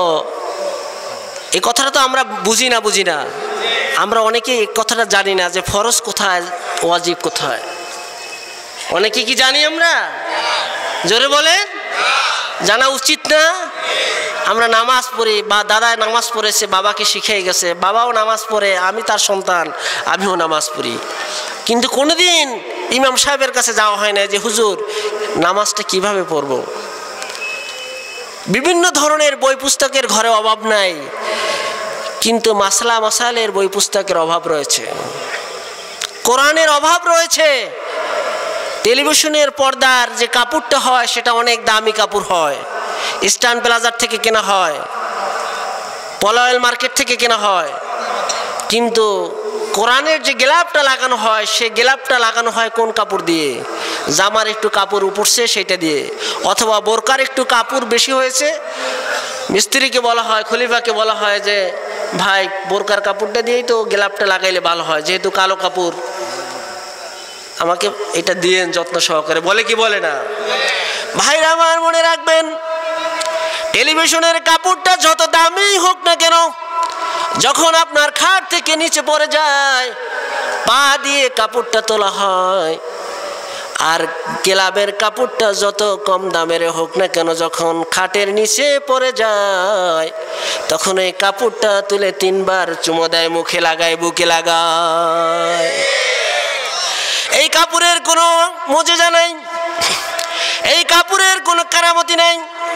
এই কথাটা তো আমরা বুঝি না, আমরা অনেকে এই কথাটা জানি না যে ফরজ কোথায়, ওয়াজিব কোথায়। অনেকে কি জানি আমরা? জোরে বলেন। জানা উচিত না? আমরা নামাজ পড়ি, বা দাদা নামাজ পড়েছে, বাবাকে শিখিয়ে গেছে, বাবাও নামাজ পড়ে, আমি তার সন্তান, আমিও নামাজ পড়ি, কিন্তু কোনোদিন ইমাম সাহেবের কাছে যাওয়া হয় না যে হুজুর নামাজটা কিভাবে পড়ব। বিভিন্ন ধরনের বই পুস্তকের ঘরে অভাব নাই, কিন্তু মাসলা মাসাইলের বই পুস্তকের অভাব রয়েছে, কোরআনের অভাব রয়েছে। টেলিভিশনের পর্দার যে কাপড়টা হয় সেটা অনেক দামি কাপড় হয়, ইস্টার্ন প্লাজার থেকে কেনা হয়, পলয়েল মার্কেট থেকে কেনা হয়, কিন্তু কোরআনের যে গেলাপটা লাগানো হয় সে গেলাপটা লাগানো হয় কোন কাপড় দিয়ে? জামার একটু কাপড় উপরছে সেটা দিয়ে, অথবা বোরকার একটু কাপড় বেশি হয়েছে, মিস্ত্রিকে বলা হয়, খলিফাকে বলা হয় যে ভাই বোরকার কাপড়টা দিয়েই তো গেলাপটা লাগাইলে ভালো হয়, যেহেতু কালো কাপড় আমাকে এটা দিয়েন যত্ন সহকারে, বলে কি বলে না? ভাইরা আমার মনে রাখবেন, টেলিভিশনের কাপড়টা যত দামি হোক না কেন, যখন আপনার খাট থেকে নিচে পড়ে যায় পা দিয়ে কাপড়টা তোলা হয়, আর ক্লাবের কাপড়টা যত কম দামের হোক না কেন যখন খাটের নিচে পড়ে যায় তখন এই কাপড়টা তুলে 3 বার চুমো দেয়, মুখে লাগায়, বুকে লাগায়। এই কাপড়ের কোনো মুজিজা নাই, এই কাপড়ের কোনো কারামতি নাই,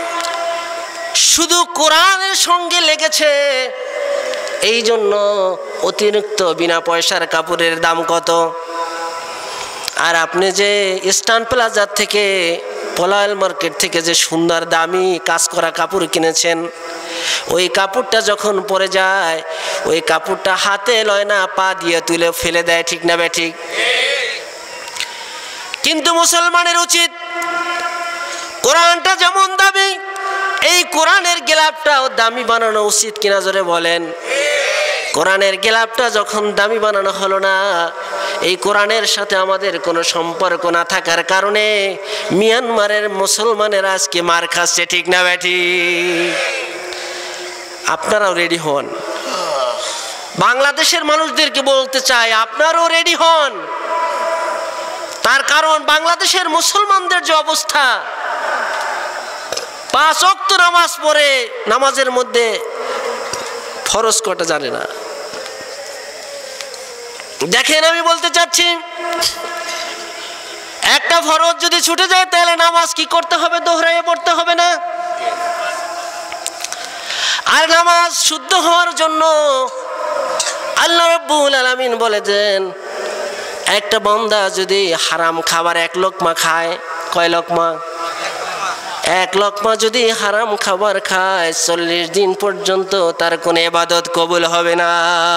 শুধু কোরআনের সঙ্গে লেগেছে। এই জন্য অতিরিক্ত বিনা পয়সার কাপড়ের দাম কত? আর আপনি যে ইস্টার্ন প্লাজার থেকে, পলয়েল মার্কেট থেকে যে সুন্দর দামি কাজ করা কাপড় কিনেছেন, ওই কাপড়টা যখন পরে যায় ওই কাপড়টা হাতে লয় না, পা দিয়ে তুলে ফেলে দেয়, ঠিক না বে ঠিক? কিন্তু মুসলমানের উচিত কোরআনটা যেমন দামি এই কোরআনের গেলাপটাও দামি বানানো উচিত কিনা জোরে বলেন? কোরআনের গেলাপটা যখন দামি বানানো হলো না, এই কোরআনের সাথে আমাদের কোনো সম্পর্ক না থাকার কারণে মিয়ানমারের মুসলমানেরা আজকে মার খাচ্ছে, ঠিক না বেঠি? আপনারাও রেডি হন। বাংলাদেশের মানুষদেরকে বলতে চাই আপনারাও রেডি হন। তার কারণ বাংলাদেশের মুসলমানদের যে অবস্থা, 5 ওয়াক্ত নামাজ পড়ে নামাজের মধ্যে ফরজ কটা জানে না। দেখেন আমি বলতে চাচ্ছি, একটা ফরজ যদি ছুটে যায় তাহলে নামাজ কি করতে হবে? দোহরাইয়ে পড়তে হবে না? আর নামাজ শুদ্ধ হওয়ার জন্য আল্লাহ রাব্বুল আলামিন বলে দেন, একটা বান্দা যদি হারাম খাবার 1 লোকমা খায়, কয় লোকমা? এক লোকমা যদি হারাম খাবার খায় 40 দিন পর্যন্ত তার কোনো ইবাদত কবুল হবে না।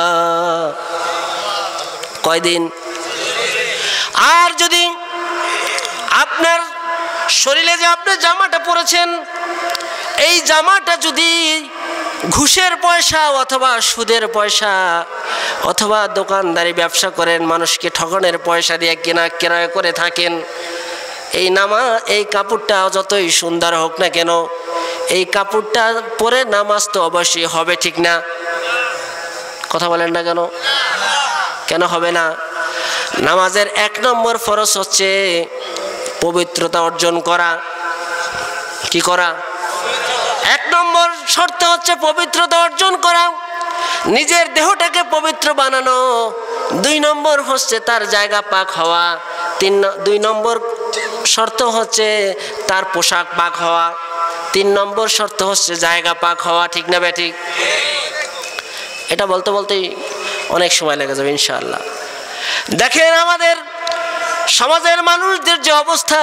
কয়দিন? আর যদি আপনার শরীরে যে আপনি জামাটা পরেছেন, এই জামাটা যদি ঘুষের পয়সা অথবা সুদের পয়সা অথবা দোকানদারি ব্যবসা করেন, মানুষকে ঠকানোর পয়সা দিয়ে ক্রয় করে থাকেন, এই কাপড়টা যতই সুন্দর হোক না কেন, এই কাপড়টা পরে নামাজ তো অবশ্যই হবে, ঠিক না? কথা বলেন না কেন? কেন হবে না? নামাজের 1 নম্বর ফরজ হচ্ছে পবিত্রতা অর্জন করা। কি করা? 1 নম্বর শর্ত হচ্ছে পবিত্রতা অর্জন করা, নিজের দেহটাকে পবিত্র বানানো। 2 নম্বর হচ্ছে তার জায়গা পাক হওয়া। 2 নম্বর শর্ত হচ্ছে তার পোশাক পাক হওয়া। 3 নম্বর শর্ত হচ্ছে জায়গা পাক হওয়া। ঠিক না বেঠিক? এটা বলতে বলতেই অনেক সময় লেগে যাবে ইনশাআল্লাহ। দেখেন আমাদের সমাজের মানুষদের যে অবস্থা,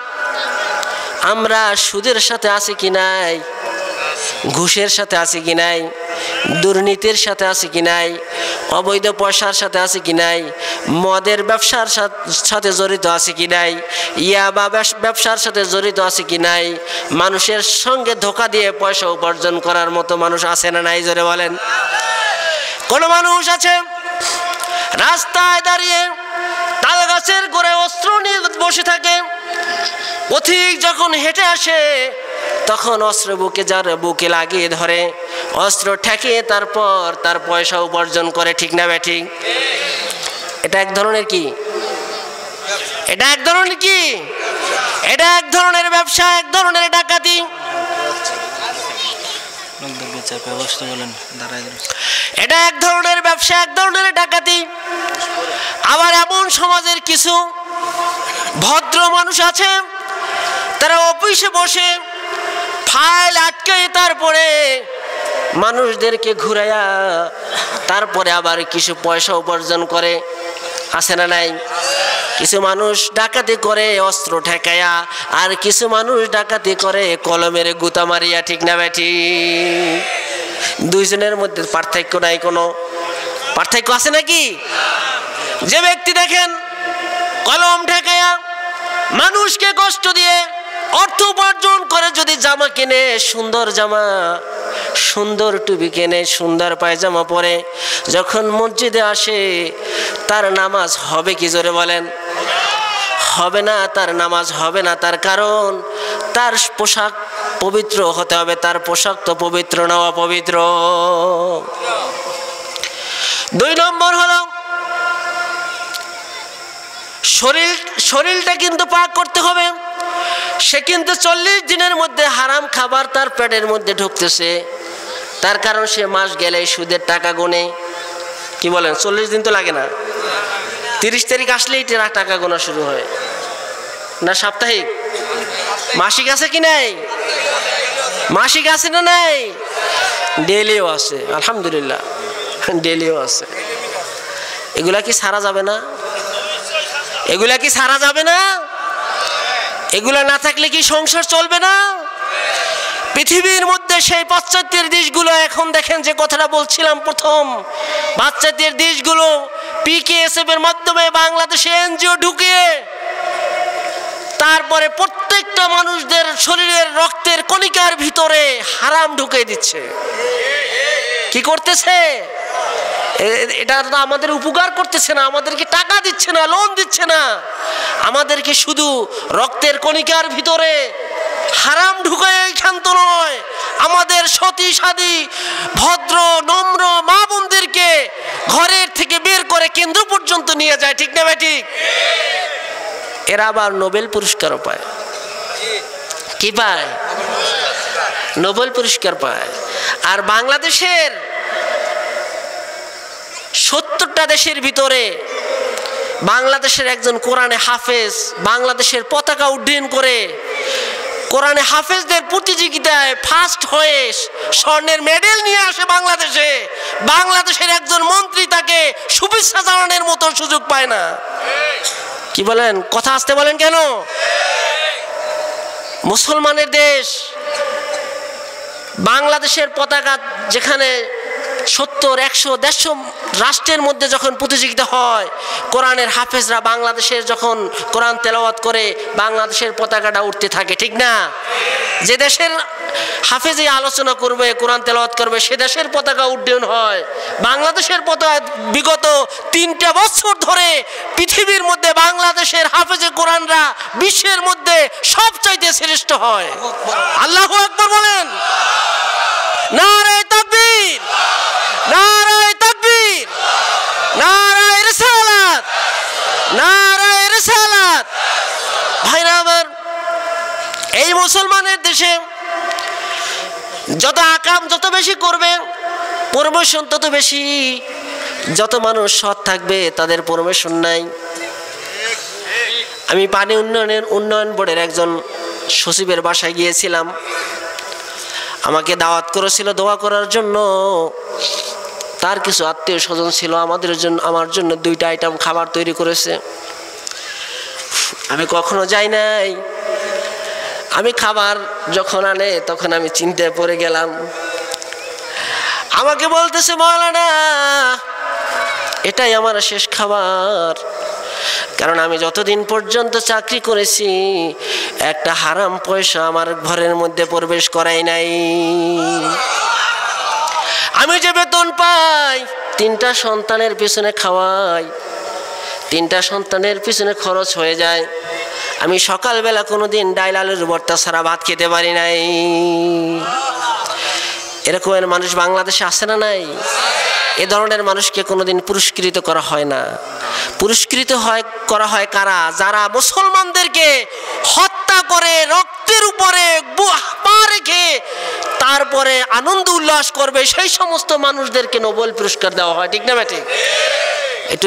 আমরা সুদের সাথে আছি কি নাই, ঘুষের সাথে আছি কি নাই, দুর্নীতির সাথে আছি কি নাই, অবৈধ পয়সার সাথে আছি কি নাই, মদের ব্যবসার সাথে জড়িত আছি কি নাই, ইয়াবা ব্যবসার সাথে জড়িত আছি কি নাই, মানুষের সঙ্গে ধোঁকা দিয়ে পয়সা উপার্জন করার মতো মানুষ আছে না নাই? জোরে বলেন। কোন মানুষ আছে রাস্তায় দাঁড়িয়ে তাল গাছের গোড়ায় অস্ত্র নিয়ে বসে থাকে, পথিক যখন হেঁটে আসে তখন অস্ত্র বুকে লাগিয়ে ধরে, অস্ত্র ঠেকিয়ে তারপর তার পয়সা উপার্জন করে। ঠিক না বেঠিক? এটা এক ধরনের কি? এটা এক ধরনের কি? এটা এক ধরনের ব্যবসা, এক ধরনের ডাকাতি। এটা এক ধরনের ব্যবসা, এক ধরনের ডাকাতি। আবার এমন সমাজের কিছু ভদ্র মানুষ আছে, তারা অফিসে বসে ফাইল আটকে তারপরে মানুষদেরকে ঘুরাইয়া তারপরে আবার কিছু পয়সা উপার্জন করে। আছে না নাই? কিছু মানুষ ডাকাতি করে অস্ত্র ঠেকাইয়া, আর কিছু মানুষ ডাকাতি করে কলমের গুতা মারিয়া। ঠিক না বেঠি? দুইজনের মধ্যে পার্থক্য নাই? কোনো পার্থক্য আছে নাকি? যে ব্যক্তি দেখেন কলম ঠেকাইয়া মানুষকে কষ্ট দিয়ে অর্থ উপার্জন করে, যদি জামা কিনে, সুন্দর জামা, সুন্দর টুপি কেনে, সুন্দর পায়জামা পরে যখন মসজিদে আসে, তার নামাজ হবে কি? জোরে বলেন। হবে না, তার নামাজ হবে না। তার কারণ তার পোশাক পবিত্র হতে হবে, তার পোশাক তো পবিত্র না অপবিত্র। 2 নম্বর হলো শরীরটা কিন্তু পাক করতে হবে। সে কিন্তু 40 দিনের মধ্যে হারাম খাবার তার পেটের মধ্যে ঢুকতেছে, তার কারণ সে মাস গেলে সুদের টাকা গুনে। কি বলেন? 40 দিন তো লাগে না, 30 তারিখ আসলেই টাকা গোনা শুরু হয় না? সাপ্তাহিক, মাসিক আছে কি নাই? মাসিক আছে না নাই? ডেইলিও আছে, আলহামদুলিল্লাহ, ডেইলিও আছে। এগুলা কি ছাড়া যাবে না? এগুলা কি ছাড়া যাবে না? এগুলা না থাকলে কি সংসার চলবে না? পৃথিবীর মধ্যে সেই পাশ্চাত্যের দেশগুলো, এখন দেখেন যে কথাটা বলছিলাম প্রথম, পাশ্চাত্যের দেশগুলো PKSF এর মাধ্যমে বাংলাদেশে NGO ঢুকিয়ে তারপরে প্রত্যেকটা মানুষদের শরীরের রক্তের কণিকার ভিতরে হারাম ঢুকিয়ে দিচ্ছে। কি করতেছে? এটা তো আমাদের উপকার করতেছে না, আমাদেরকে টাকা দিচ্ছে না, লোন দিচ্ছে না, আমাদেরকে শুধু রক্তের কণিকার ভিতরে হারাম ঢুকায়। ক্ষান্ত নয়, আমাদের সতী সাদী ভদ্র নম্র মা বোনদেরকে ঘরের থেকে বের করে কেন্দ্র পর্যন্ত নিয়ে যায়। ঠিক না বেঠিক? এরা আবার নোবেল পুরস্কারও পায়। কি পায়? নোবেল পুরস্কার পায়। আর বাংলাদেশের 70টা দেশের ভিতরে বাংলাদেশের একজন কোরআনে হাফেজ বাংলাদেশের পতাকা উড্ডয়ন করে কোরআনে হাফেজদের প্রতিযোগিতায় ফার্স্ট হয়ে স্বর্ণের মেডেল নিয়ে আসে বাংলাদেশে। বাংলাদেশের একজন মন্ত্রী তাকে শুভেচ্ছা জানানোর মতো সুযোগ পায় না। কি বলেন? কথা আসতে বলেন কেন? মুসলমানের দেশ বাংলাদেশের পতাকা যেখানে 70, 100, 150 রাষ্ট্রের মধ্যে যখন প্রতিযোগিতা হয়, কোরআনের হাফেজরা বাংলাদেশের যখন কোরআন তেলাওয়াত করে বাংলাদেশের পতাকাটা উঠতে থাকে, ঠিক না? যে দেশের হাফেজে আলোচনা করবে, কোরআন তেলাওয়াত করবে, সে দেশের পতাকা উড্ডয়ন হয়। বাংলাদেশের পতাকা বিগত 3টা বছর ধরে পৃথিবীর মধ্যে বাংলাদেশের হাফেজে কোরআনরা বিশ্বের মধ্যে সবচাইতে শ্রেষ্ঠ হয়। আল্লাহু আকবার বলেন। নারে তাকবীর, নারে তাকবীর, নারে রিসালাত, নারে রিসালাত। ভাইরা আমার, এই মুসলমানের দেশে যত আকাম যত বেশি করবে, প্রমোশন তত বেশি। যত মানুষ সৎ থাকবে তাদের প্রমোশন নাই। আমি পানি উন্নয়ন বোর্ডের একজন সচিবের বাসায় গিয়েছিলাম। আমাকে দাওয়াত করেছিল দোয়া করার জন্য। তার কিছু আত্মীয় স্বজন ছিল, আমার জন্য 2টা আইটেম খাবার তৈরি করেছে। আমি কখনো যাই নাই। আমি খাবার যখন আনে তখন আমি চিন্তায় পড়ে গেলাম। আমাকে বলতেছে, মাওলানা এটাই আমার শেষ খাবার, কারণ আমি যতদিন পর্যন্ত চাকরি করেছি একটা হারাম পয়সা আমার ঘরের মধ্যে প্রবেশ করাই নাই। আমি যে বেতন পাই 3টা সন্তানের পিছনে খাওয়াই, 3টা সন্তানের পিছনে খরচ হয়ে যায়। আমি সকালবেলা কোনোদিন ডাল আলুর ভর্তা ছাড়া ভাত খেতে পারি নাই। এরকমের মানুষ বাংলাদেশে আছে না নাই? এ ধরনের মানুষকে কোনোদিন পুরস্কৃত করা হয় না। পুরস্কৃত করা হয় কারা? যারা মুসলমানদেরকে হত্যা করে রক্তের উপরে পা রেখে তারপরে আনন্দ উল্লাস করবে, সেই সমস্ত মানুষদেরকে নোবেল পুরস্কার দেওয়া হয়, ঠিক না বেটি? একটু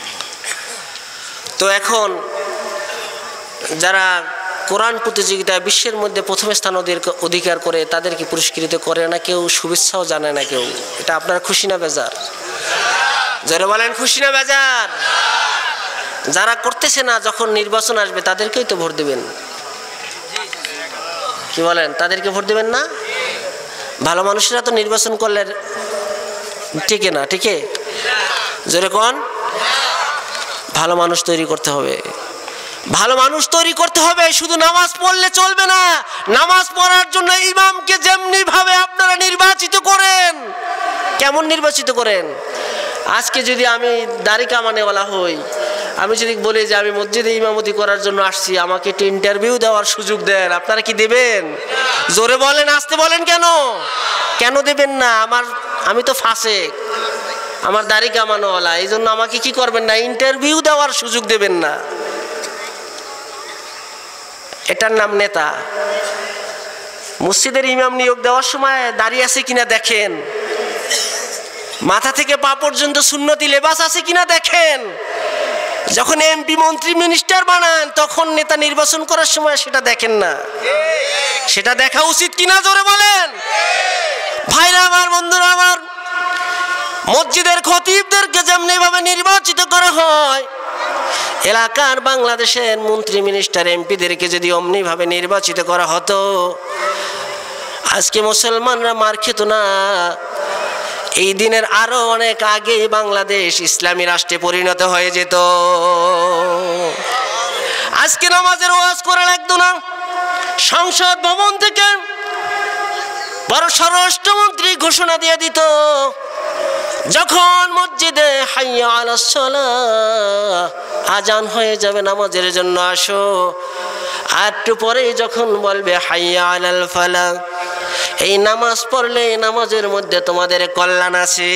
তো এখন যারা কোরআন প্রতিযোগিতায় বিশ্বের মধ্যে প্রথম স্থান অধিকার করে তাদেরকে পুরস্কৃত করে না কেউ, শুভেচ্ছাও জানায় না কেউ। এটা আপনার খুশি না বেজার? যারা বলেন খুশি না বেজার? যারা করতেছে না, যখন নির্বাচন আসবে তাদেরকেই তো ভোট দেবেন। কি বলেন? তাদেরকে ভোট দেবেন না? ভালো মানুষেরা তো নির্বাচন করলে টিকে না, টিকে? জোরে কোন? ভালো মানুষ তৈরি করতে হবে, ভালো মানুষ তৈরি করতে হবে। শুধু নামাজ পড়লে চলবে না। নামাজ পড়ার জন্য ইমামকে যেমনি ভাবে আপনারা নির্বাচিত করেন, কেমন নির্বাচিত করেন? আজকে যদি আমি দাড়ি কামানেওয়ালা হই, আমি যদি বলি যে আমি মসজিদে ইমামতি করার জন্য আসছি, আমাকে একটু ইন্টারভিউ দেওয়ার সুযোগ দেন, আপনারা কি দেবেন? জোরে বলেন, আসতে বলেন। কেন দেবেন না? আমি তো ফাসেক, আমার দাড়ি কামানোওয়ালা, এই জন্য আমাকে কি করবেন না? ইন্টারভিউ দেওয়ার সুযোগ দেবেন না। এটার নাম নেতা। মসজিদের ইমাম নিয়োগ দেওয়ার সময় দাঁড়িয়ে আছে কিনা দেখেন, মাথা থেকে পা পর্যন্ত সুন্নতি লেবাস আছে কিনা দেখেন। যখন এমপি মন্ত্রী মিনিস্টার বানান তখন নেতা নির্বাচন করার সময় সেটা দেখেন না। সেটা দেখা উচিত কিনা জোরে বলেন। ভাইরা আমার, বন্ধুরা আমার, মসজিদের খতিবদেরকে যেমনি ভাবে নির্বাচিত করা হয়, এলাকার বাংলাদেশের মন্ত্রী মিনিস্টার এমপিদেরকে যদি অমনি ভাবে নির্বাচিত করা হতো, আজকে মুসলমানরা মার খেত না। এই দিনের আরো অনেক আগে বাংলাদেশ ইসলামী রাষ্ট্রে পরিণত হয়ে যেত। আজকে নামাজের ওয়াজ করে লাগতো না। সংসদ ভবন থেকে বড় স্বরাষ্ট্রমন্ত্রী ঘোষণা দিয়ে দিত, যখন মসজিদে হাইয়া আলাস সালাহ আজান হয়ে যাবে, নামাজের জন্য আসো। আর একটু পরেই যখন বলবে হাইয়া আলাল ফালাহ, এই নামাজ পড়লে নামাজের মধ্যে তোমাদের কল্যাণ আছে।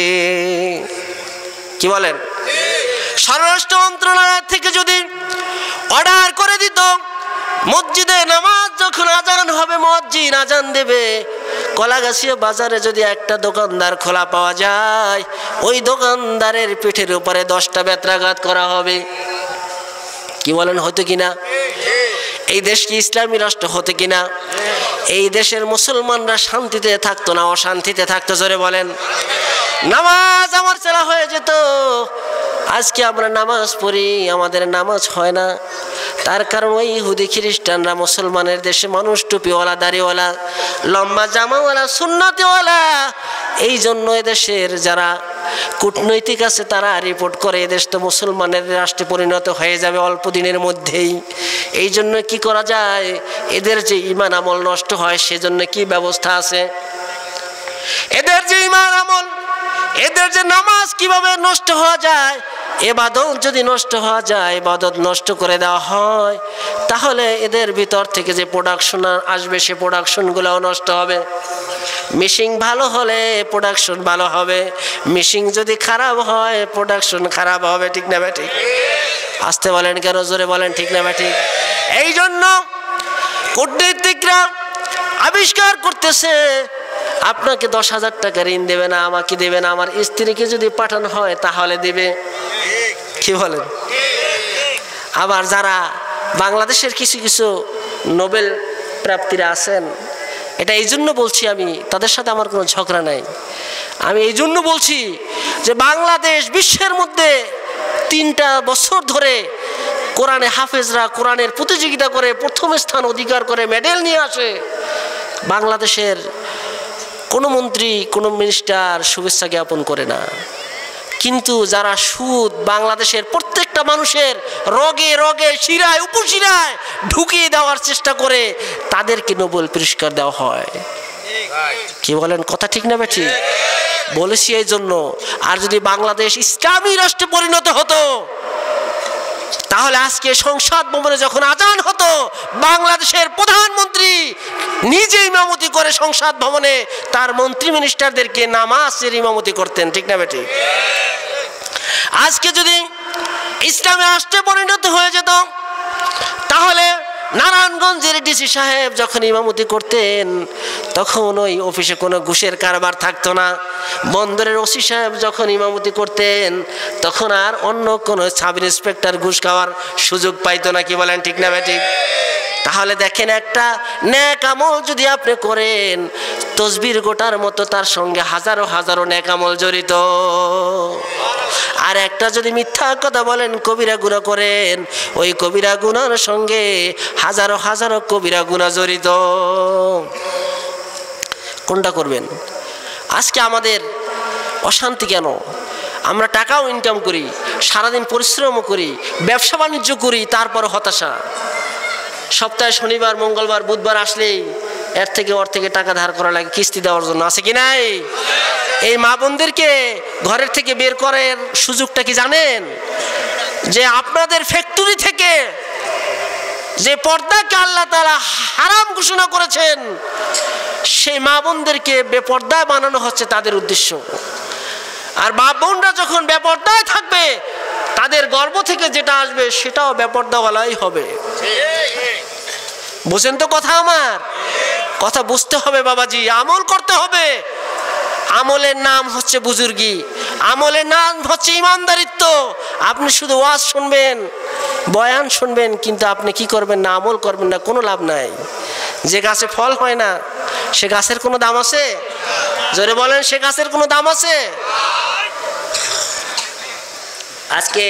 কি বলেন? স্বরাষ্ট্র মন্ত্রণালয় থেকে যদি অর্ডার করে দিত, মসজিদে নামাজ যখন আজান হবে, মুয়াজ্জিন আজান দেবে, কলাগাছিয়া বাজারে যদি একটা দোকানদার খোলা পাওয়া যায়, ওই দোকানদারের পিঠের উপরে 10টা বেত্রাঘাত করা হবে। কি বলেন? হতো কিনা? এই দেশ কি ইসলামী রাষ্ট্র হতো কিনা? এই দেশের মুসলমানরা শান্তিতে থাকতো না, অশান্তিতে থাকতো। জোরে বলেন। নামাজ আমার চেলা হয়ে যেত, আজকে আমরা নামাজ পড়ি, আমাদের নামাজ হয় না। তার কারণ ওই ইহুদি খ্রিস্টানরা মুসলমানের দেশে মানুষ টুপিওয়ালা, দাড়িওয়ালা, লম্বা জামাওয়ালা, সুন্নতিওয়ালা। এই জন্য এদেশের যারা কূটনৈতিক আছে তারা রিপোর্ট করে এদেশ তো মুসলমানের রাষ্ট্রে পরিণত হয়ে যাবে অল্প দিনের মধ্যেই। এই জন্য কি করা যায়, এদের যে ঈমান আমল নষ্ট হয় সেজন্য কি ব্যবস্থা আছে? এদের যে ঈমান আমল, এদের যে নামাজ কিভাবে নষ্ট হওয়া যায়, ইবাদত যদি নষ্ট হওয়া যায়, ইবাদত নষ্ট করে দেওয়া হয়, তাহলে এদের ভিতর থেকে যে প্রোডাকশন আসবে সে প্রোডাকশনগুলোও নষ্ট হবে। মেশিন ভালো হলে প্রোডাকশন ভালো হবে, মেশিন যদি খারাপ হয় প্রোডাকশন খারাপ হবে। ঠিক না ভাই? ঠিক। আসতে বলেন কেন, জোরে বলেন ঠিক না ভাই? ঠিক। এই জন্য কূটনীতিকরা আবিষ্কার করতেছে, আপনাকে 10,000 টাকা ঋণ দেবে না, আমাকে দেবে না, আমার স্ত্রীকে যদি পাঠানো হয় তাহলে দেবে। কি বলেন? আবার যারা বাংলাদেশের কিছু কিছু নোবেল প্রাপ্তিরা আছেন, এটা এই জন্য বলছি, আমি তাদের সাথে আমার কোনো ঝগড়া নাই, আমি এই জন্য বলছি যে বাংলাদেশ বিশ্বের মধ্যে 3টা বছর ধরে কোরআনে হাফেজরা কোরআনের প্রতিযোগিতা করে প্রথম স্থান অধিকার করে মেডেল নিয়ে আসে। বাংলাদেশের কোনো মন্ত্রী, কোনো মিনিস্টার শুভেচ্ছা জ্ঞাপন করে না, কিন্তু যারা সুদ বাংলাদেশের প্রত্যেকটা মানুষের রগে রগে, শিরায় উপশিরায় ঢুকিয়ে দেওয়ার চেষ্টা করে, তাদেরকে নোবেল পুরস্কার দেওয়া হয়। কি বলেন? কথা ঠিক না বেঠি? বলেছি এই জন্য। আর যদি বাংলাদেশ ইসলামী রাষ্ট্রে পরিণত হতো, তাহলে আজকে সংসদ ভবনে যখন আজান হতো, বাংলাদেশের প্রধানমন্ত্রী নিজে ইমামতি করে সংসদ ভবনে তার মন্ত্রী মিনিস্টারদেরকে নামাজের ইমামতি করতেন। ঠিক না বেটি? আজকে যদি ইসলামী রাষ্ট্রে পরিণত হয়ে যেত, তাহলে নারায়ণগঞ্জের ডিসি সাহেব যখন ইমামতি করতেন তখন ওই অফিসে কোনো ঘুষের কারবার থাকতো না। বন্দরের ওসি সাহেব যখন ইমামতি করতেন তখন আর অন্য কোনো সাব ইন্সপেক্টর ঘুষ খাওয়ার সুযোগ পাইতো না। কি বলেন ঠিক না ভাই? ঠিক। তাহলে দেখেন, একটা নেক আমল যদি আপনি করেন, তসবির গোটার মতো তার সঙ্গে হাজারো হাজারো নেক আমল জড়িত। আর একটা যদি মিথ্যা কথা বলেন, কবিরা গুনাহ করেন, ওই কবিরা গুনার সঙ্গে হাজারো হাজারো কবিরা গুনাহ জড়িত। কোনটা করবেন? আজকে আমাদের অশান্তি কেন? আমরা টাকাও ইনকাম করি, সারাদিন পরিশ্রমও করি, ব্যবসা বাণিজ্য করি, তারপর হতাশা। সপ্তাহে শনিবার, মঙ্গলবার, বুধবার আসলেই এর থেকে ওর থেকে টাকা ধার করা লাগে কিস্তি দেওয়ার জন্য। আছে কি নাই? এই মা বোনদেরকে ঘরের থেকে বের করার সুযোগটা কি জানেন? যে আপনাদের ফ্যাক্টরি থেকে যে পর্দাকে আল্লাহ তাআলা হারাম ঘোষণা করেছেন, সেই মা বোনদেরকে বেপর্দায় বানানো হচ্ছে তাদের উদ্দেশ্য। আর মা বোনরা যখন বেপর্দায় থাকবে, তাদের গর্ভ থেকে যেটা আসবে সেটাও বেপর্দাওয়ালাই হবে। বুঝেন তো কথা? আমার কথা বুঝতে হবে বাবাজি, আমল করতে হবে। আমলের নাম হচ্ছে বুজুর্গি, আমলের নাম হচ্ছে ইমানদারিত্ব। আপনি শুধু ওয়াজ শুনবেন, বয়ান শুনবেন, কিন্তু আপনি কি করবেন না? আমল করবেন না, কোনো লাভ নাই। যে গাছে ফল হয় না সে গাছের কোনো দাম আছে? জোরে বলেন, সে গাছের কোনো দাম আছে? আজকে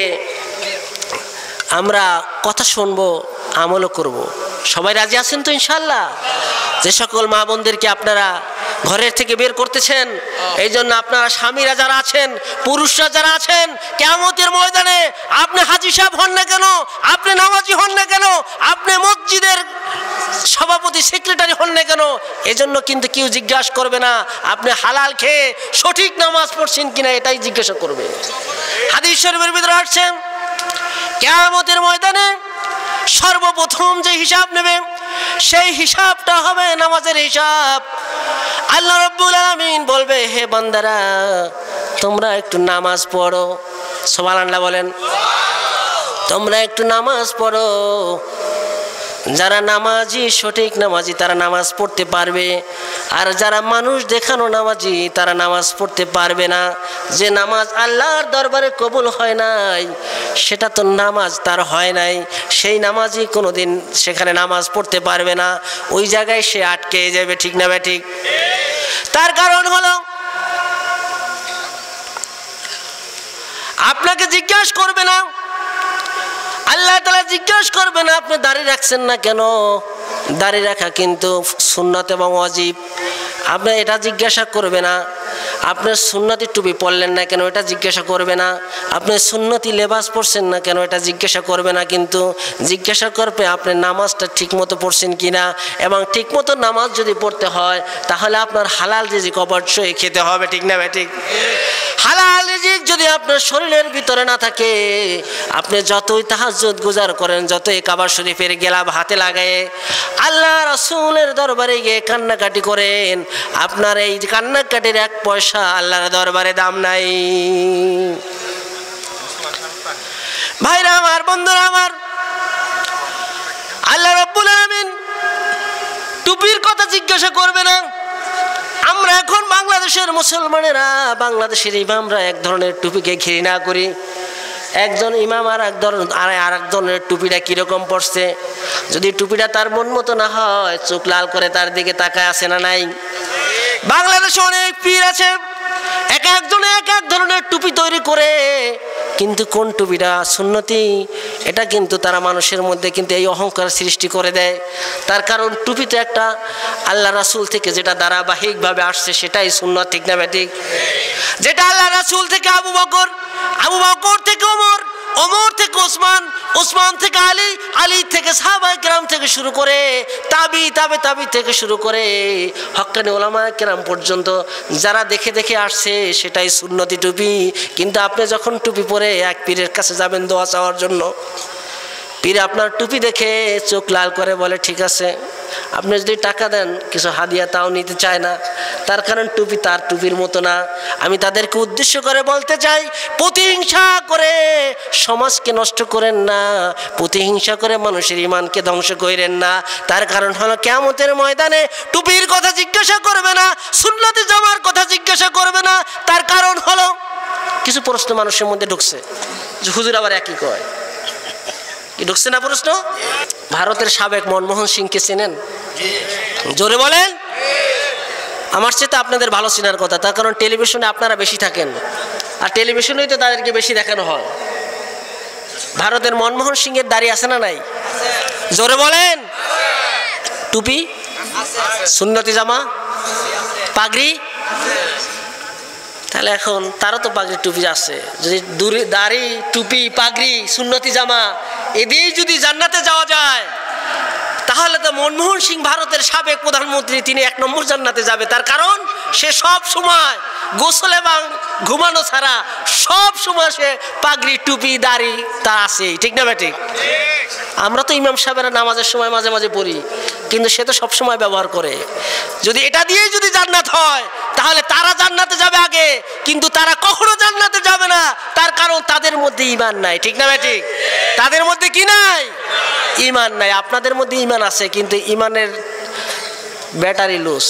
আমরা কথা শুনবো, আমলও করব। সবাই রাজি আছেন তো ইনশাল্লাহ? যে সকল মা বোনদেরকে আপনারা ঘরের থেকে বের করতেছেন, এই জন্য আপনারা স্বামীরা যারা আছেন, পুরুষরা যারা আছেন, কিয়ামতের ময়দানে আপনি হাজী সাহেব হন না কেন, আপনি নামাজি হন না কেন, আপনি মসজিদের সভাপতি সেক্রেটারি হন না কেন, এজন্য কিন্তু কেউ জিজ্ঞাসা করবে না আপনি হালাল খেয়ে সঠিক নামাজ পড়ছেন কিনা, এটাই জিজ্ঞাসা করবে। হাদিস শরীফের ভিতরে আসছে, কিয়ামতের ময়দানে সর্বপ্রথম যে হিসাব নেবে সেই হিসাবটা হবে নামাজের হিসাব। আল্লাহ রাব্বুল আলামিন বলবে, হে বান্দারা, তোমরা একটু নামাজ পড়ো। সুবহানাল্লাহ বলেন। তোমরা একটু নামাজ পড়ো। যারা নামাজি, সঠিক নামাজি, তারা নামাজ পড়তে পারবে। আর যারা মানুষ দেখানো নামাজি, তারা নামাজ পড়তে পারবে না। যে নামাজ আল্লাহর দরবারে কবুল হয় নাই, সেটা তো নামাজ তার হয় নাই। সেই নামাজি কোনোদিন সেখানে নামাজ পড়তে পারবে না, ওই জায়গায় সে আটকে যাবে। ঠিক না ভাই? ঠিক। তার কারণ হলো আপনাকে জিজ্ঞাসা করবে না, আল্লাহ তাআলা জিজ্ঞাসা করবে না আপনি দাড়ি রাখছেন না কেন, দাড়ি রাখা কিন্তু সুন্নাত এবং ওয়াজিব। আপনি এটা জিজ্ঞাসা করবে না। আপনার সুন্নতি টুপি পরলেন না কেন, এটা জিজ্ঞাসা করবে না। আপনি সুন্নতি লেবাস পরছেন না কেন, এটা জিজ্ঞাসা করবে না। কিন্তু জিজ্ঞাসা করবে আপনি নামাজটা ঠিকমতো পড়ছেন কিনা, এবং ঠিকমতো নামাজ যদি পড়তে হয় তাহলে আপনার হালাল রিজিক অবশ্যই খেতে হবে, ঠিক না ভাই? ঠিক। হালাল রিজিক যদি আপনার শরীরের ভিতরে না থাকে, আপনি যতই তাহাজ্জুদ গুজার করেন, যতই কাবা শরীফের গেলাব হাতে লাগায়ে আল্লাহ রাসূলের দরবারে গিয়ে কান্নাকাটি করেন, আপনার এই কান্নাকাটির এক পয়সা আল্লাহর দরবারে দাম নাই। ভাইরা আমার, বন্ধুরা আমার, আল্লাহ রাব্বুল আলামিন টুপির কথা জিজ্ঞাসা করবে না। আমরা এখন বাংলাদেশের মুসলমানেরা, বাংলাদেশের ইমামরা এক ধরনের টুপিকে ঘৃণা করি। একজন ইমাম আর এক ধরনের টুপিটা কীরকম পড়ছে, যদি টুপিটা তার মন মতো না হয় চোখ লাল করে তার দিকে তাকায় আছে না নাই? বাংলাদেশে অনেক পীর আছে, এক একজনে এক এক ধরনের টুপি তৈরি করে, কিন্তু কোন টুপিটা সুন্নতি এটা কিন্তু তারা মানুষের মধ্যে কিন্তু এই অহংকার সৃষ্টি করে দেয়। তার কারণ টুপিতে একটা আল্লাহ রাসূল থেকে যেটা ধারাবাহিকভাবে আসছে সেটাই সুন্নত, ঠিক না ঠিক? যেটা আল্লাহ রাসূল থেকে আবু বকর, আবু বকর থেকে ওমর, ওমর থেকে ওসমান, ওসমান থেকে আলী, আলী থেকে সাহাবায়ে কেরাম থেকে শুরু করে তাবি থেকে শুরু করে হক্কানি উলামায়ে কেরাম পর্যন্ত যারা দেখে দেখে আসছে সেটাই সুন্নতি টুপি। কিন্তু আপনি যখন টুপি পরে এক পীরের কাছে যাবেন দোয়া চাওয়ার জন্য, পীর আপনার টুপি দেখে চোখ লাল করে বলে ঠিক আছে, আপনি যদি টাকা দেন কিছু হাদিয়া তাও নিতে চায় না। তার কারণ টুপি তার টুপির মতো না। আমি তাদেরকে উদ্দেশ্য করে বলতে চাই, প্রতিহিংসা করে সমাজকে নষ্ট করেন না, প্রতিহিংসা করে মানুষের ইমানকে ধ্বংস করেন না। তার কারণ হলো কিয়ামতের ময়দানে টুপির কথা জিজ্ঞাসা করবে না, সুন্নতি জামার কথা জিজ্ঞাসা করবে না। তার কারণ হলো কিছু প্রশ্ন মানুষের মধ্যে ঢুকছে যে হুজুর আবার একই কয়, কি ঢুকছে না প্রশ্ন? ভারতের সাবেক মনমোহন সিংকে চেনেন? জোরে বলেন। আমার চেয়ে তো আপনাদের ভালো চেনার কথা, তার কারণ টেলিভিশনে আপনারা বেশি থাকেন, আর টেলিভিশনেই তো তাদেরকে বেশি দেখানো হয়। ভারতের মনমোহন সিংয়ের দাড়ি আছে না নাই? জোরে বলেন। টুপি, সুন্নতি জামা, পাগড়ি, তাহলে এখন তারও তো পাগড়ি টুপি আছে। যদি দাড়ি, টুপি, পাগড়ি, সুন্নতি জামা এদিকেই যদি জান্নাতে যাওয়া যায়, তাহলে তো মনমোহন সিং ভারতের সাবেক প্রধানমন্ত্রী, তিনি 1 নম্বর জান্নাতে যাবে। তার কারণ সে সব সময় গোসল এবং ঘুমানো ছাড়া সব সময় সে পাগড়ি, টুপি, দাড়ি তা আছেই, ঠিক না ঠিক? আমরা তো ইমাম সাহেবেরা নামাজের সময় মাঝে মাঝে পড়ি, কিন্তু সে তো সব সময় ব্যবহার করে। যদি এটা দিয়েই যদি জান্নাত হয় তাহলে তারা জান্নাতে যাবে আগে, কিন্তু তারা কখনো জান্নাতে যাবে না। তার কারণ তাদের মধ্যে ঈমান নাই, ঠিক না ঠিক? তাদের মধ্যে কি নাই? ঈমান নাই। আপনাদের মধ্যে ঈমান আছে, কিন্তু ঈমানের ব্যাটারি লুজ।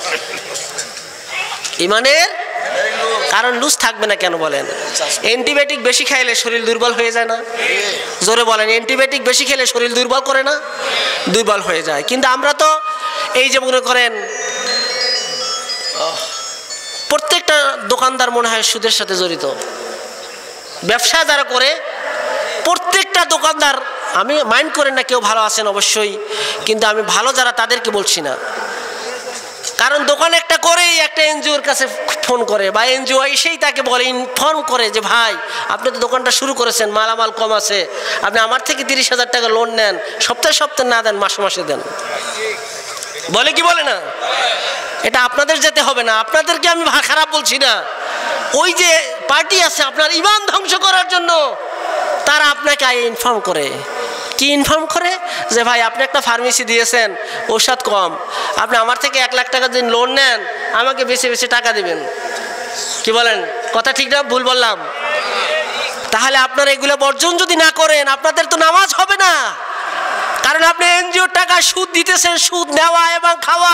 ঈমানের কারণ লুজ থাকবে না কেন বলেন? অ্যান্টিবায়োটিক বেশি খাইলে শরীর দুর্বল হয়ে যায় না? জোরে বলেন। অ্যান্টিবায়োটিক বেশি খেলে শরীর দুর্বল করে না? দুর্বল হয়ে যায়। কিন্তু আমরা তো এই যে মনে করেন প্রত্যেকটা দোকানদার মনে হয় সুদের সাথে জড়িত। ব্যবসা যারা করে প্রত্যেকটা দোকানদার, আমি মাইন্ড করেন না কেউ ভালো আছেন অবশ্যই, কিন্তু আমি ভালো যারা তাদেরকে বলছি না। কারণ দোকান একটা করেই একটা এনজিওর কাছে ফোন করে, বা এনজিও এসেই তাকে বলে, ইনফর্ম করে যে ভাই আপনি তো দোকানটা শুরু করেছেন, মালামাল কম আছে, আপনি আমার থেকে 30,000 টাকা লোন নেন, সপ্তাহে সপ্তাহে না দেন, মাসে মাসে দেন। বলে কি বলে না? এটা আপনাদের যেতে হবে না, আপনাদেরকে আমি খারাপ বলছি না। ওই যে পার্টি আছে আপনার ঈমান ধ্বংস করার জন্য, তারা আপনাকে ইনফর্ম করে। কি ইনফর্ম করে? যে ভাই আপনি একটা ফার্মেসি দিয়েছেন, ঔষধ কম, আপনি আমার থেকে 1 লাখ টাকা যদি লোন নেন আমাকে বেশি বেশি টাকা দিবেন। কি বলেন? কথা ঠিক না ভুল বললাম? তাহলে আপনারা এগুলো বর্জন যদি না করেন আপনাদের তো নামাজ হবে না। কারণ আপনি এনজিওর টাকা সুদ দিতেছেন, সুদ নেওয়া এবং খাওয়া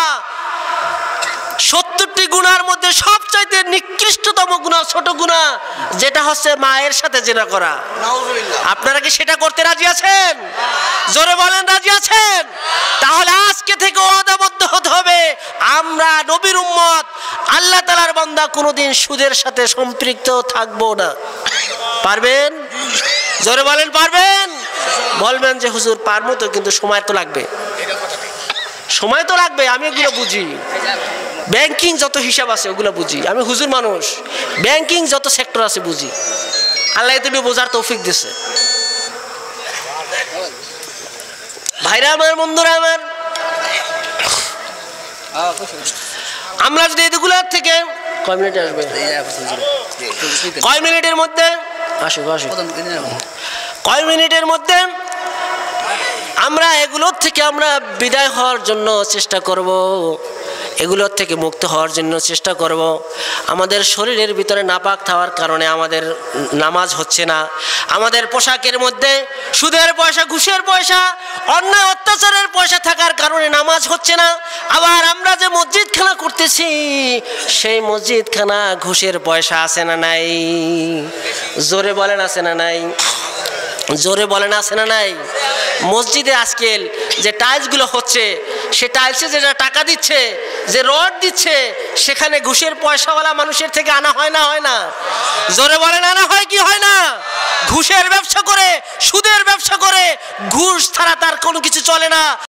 70টি গুনার মধ্যে সবচাইতে নিকৃষ্টতম গুনাহ, ছোট গুনাহ, যেটা হচ্ছে মায়ের সাথে জিনা করা। আপনারা কি সেটা করতে রাজি আছেন? জোরে বলেন, রাজি আছেন? তাহলে আজকে থেকে ওয়াদাবদ্ধ হতে হবে, আমরা নবীর উম্মত, আল্লাহ তাআলার বান্দা, কোনোদিন সুদের সাথে সম্পৃক্ত থাকবো না। পারবেন? জোরে বলেন পারবেন? বলবেন যে হুজুর পারবো তো, কিন্তু সময় তো লাগবে। সময় তো লাগবে, আমি এগুলো বুঝি। ব্যাংকিং যত হিসাব আছে ওগুলো বুঝি, আমি হুজুর মানুষ, ব্যাংকিং যত সেক্টর আছে বুঝি। আল্লাহ তুমি বোঝার তৌফিক দিছে। ভাইরা আমার, বন্ধুরা আমার, আমরা যদি এগুলোর থেকে কয় মিনিটে আসবে, কয় মিনিটের মধ্যে কয় মিনিটের মধ্যে আমরা এগুলোর থেকে আমরা বিদায় হওয়ার জন্য চেষ্টা করব, এগুলোর থেকে মুক্ত হওয়ার জন্য চেষ্টা করব। আমাদের শরীরের ভিতরে নাপাক থাকার কারণে আমাদের নামাজ হচ্ছে না, আমাদের পোশাকের মধ্যে সুদের পয়সা, ঘুষের পয়সা, অন্যায় অত্যাচারের পয়সা থাকার কারণে নামাজ হচ্ছে না। আবার আমরা যে মসজিদখানা করতেছি সেই মসজিদখানা ঘুষের পয়সা আছে না নাই? জোরে বলেন আছে না নাই? জোরে বলেন আছে না নাই? মসজিদে আজকাল যে টাইলসগুলো হচ্ছে, সে টাইলসে যেটা টাকা দিচ্ছে, যে রড দিচ্ছে, সেখানে ঘুষের পয়সাওয়ালা মানুষের থেকে আনা হয় না? হয় না? জোরে বলেন আনা হয় কি হয় না? ঘুষের ব্যবসা করে, সুদের ব্যবসা করে, ঘুষ ছাড়া তার কোনো কিছু চলে না।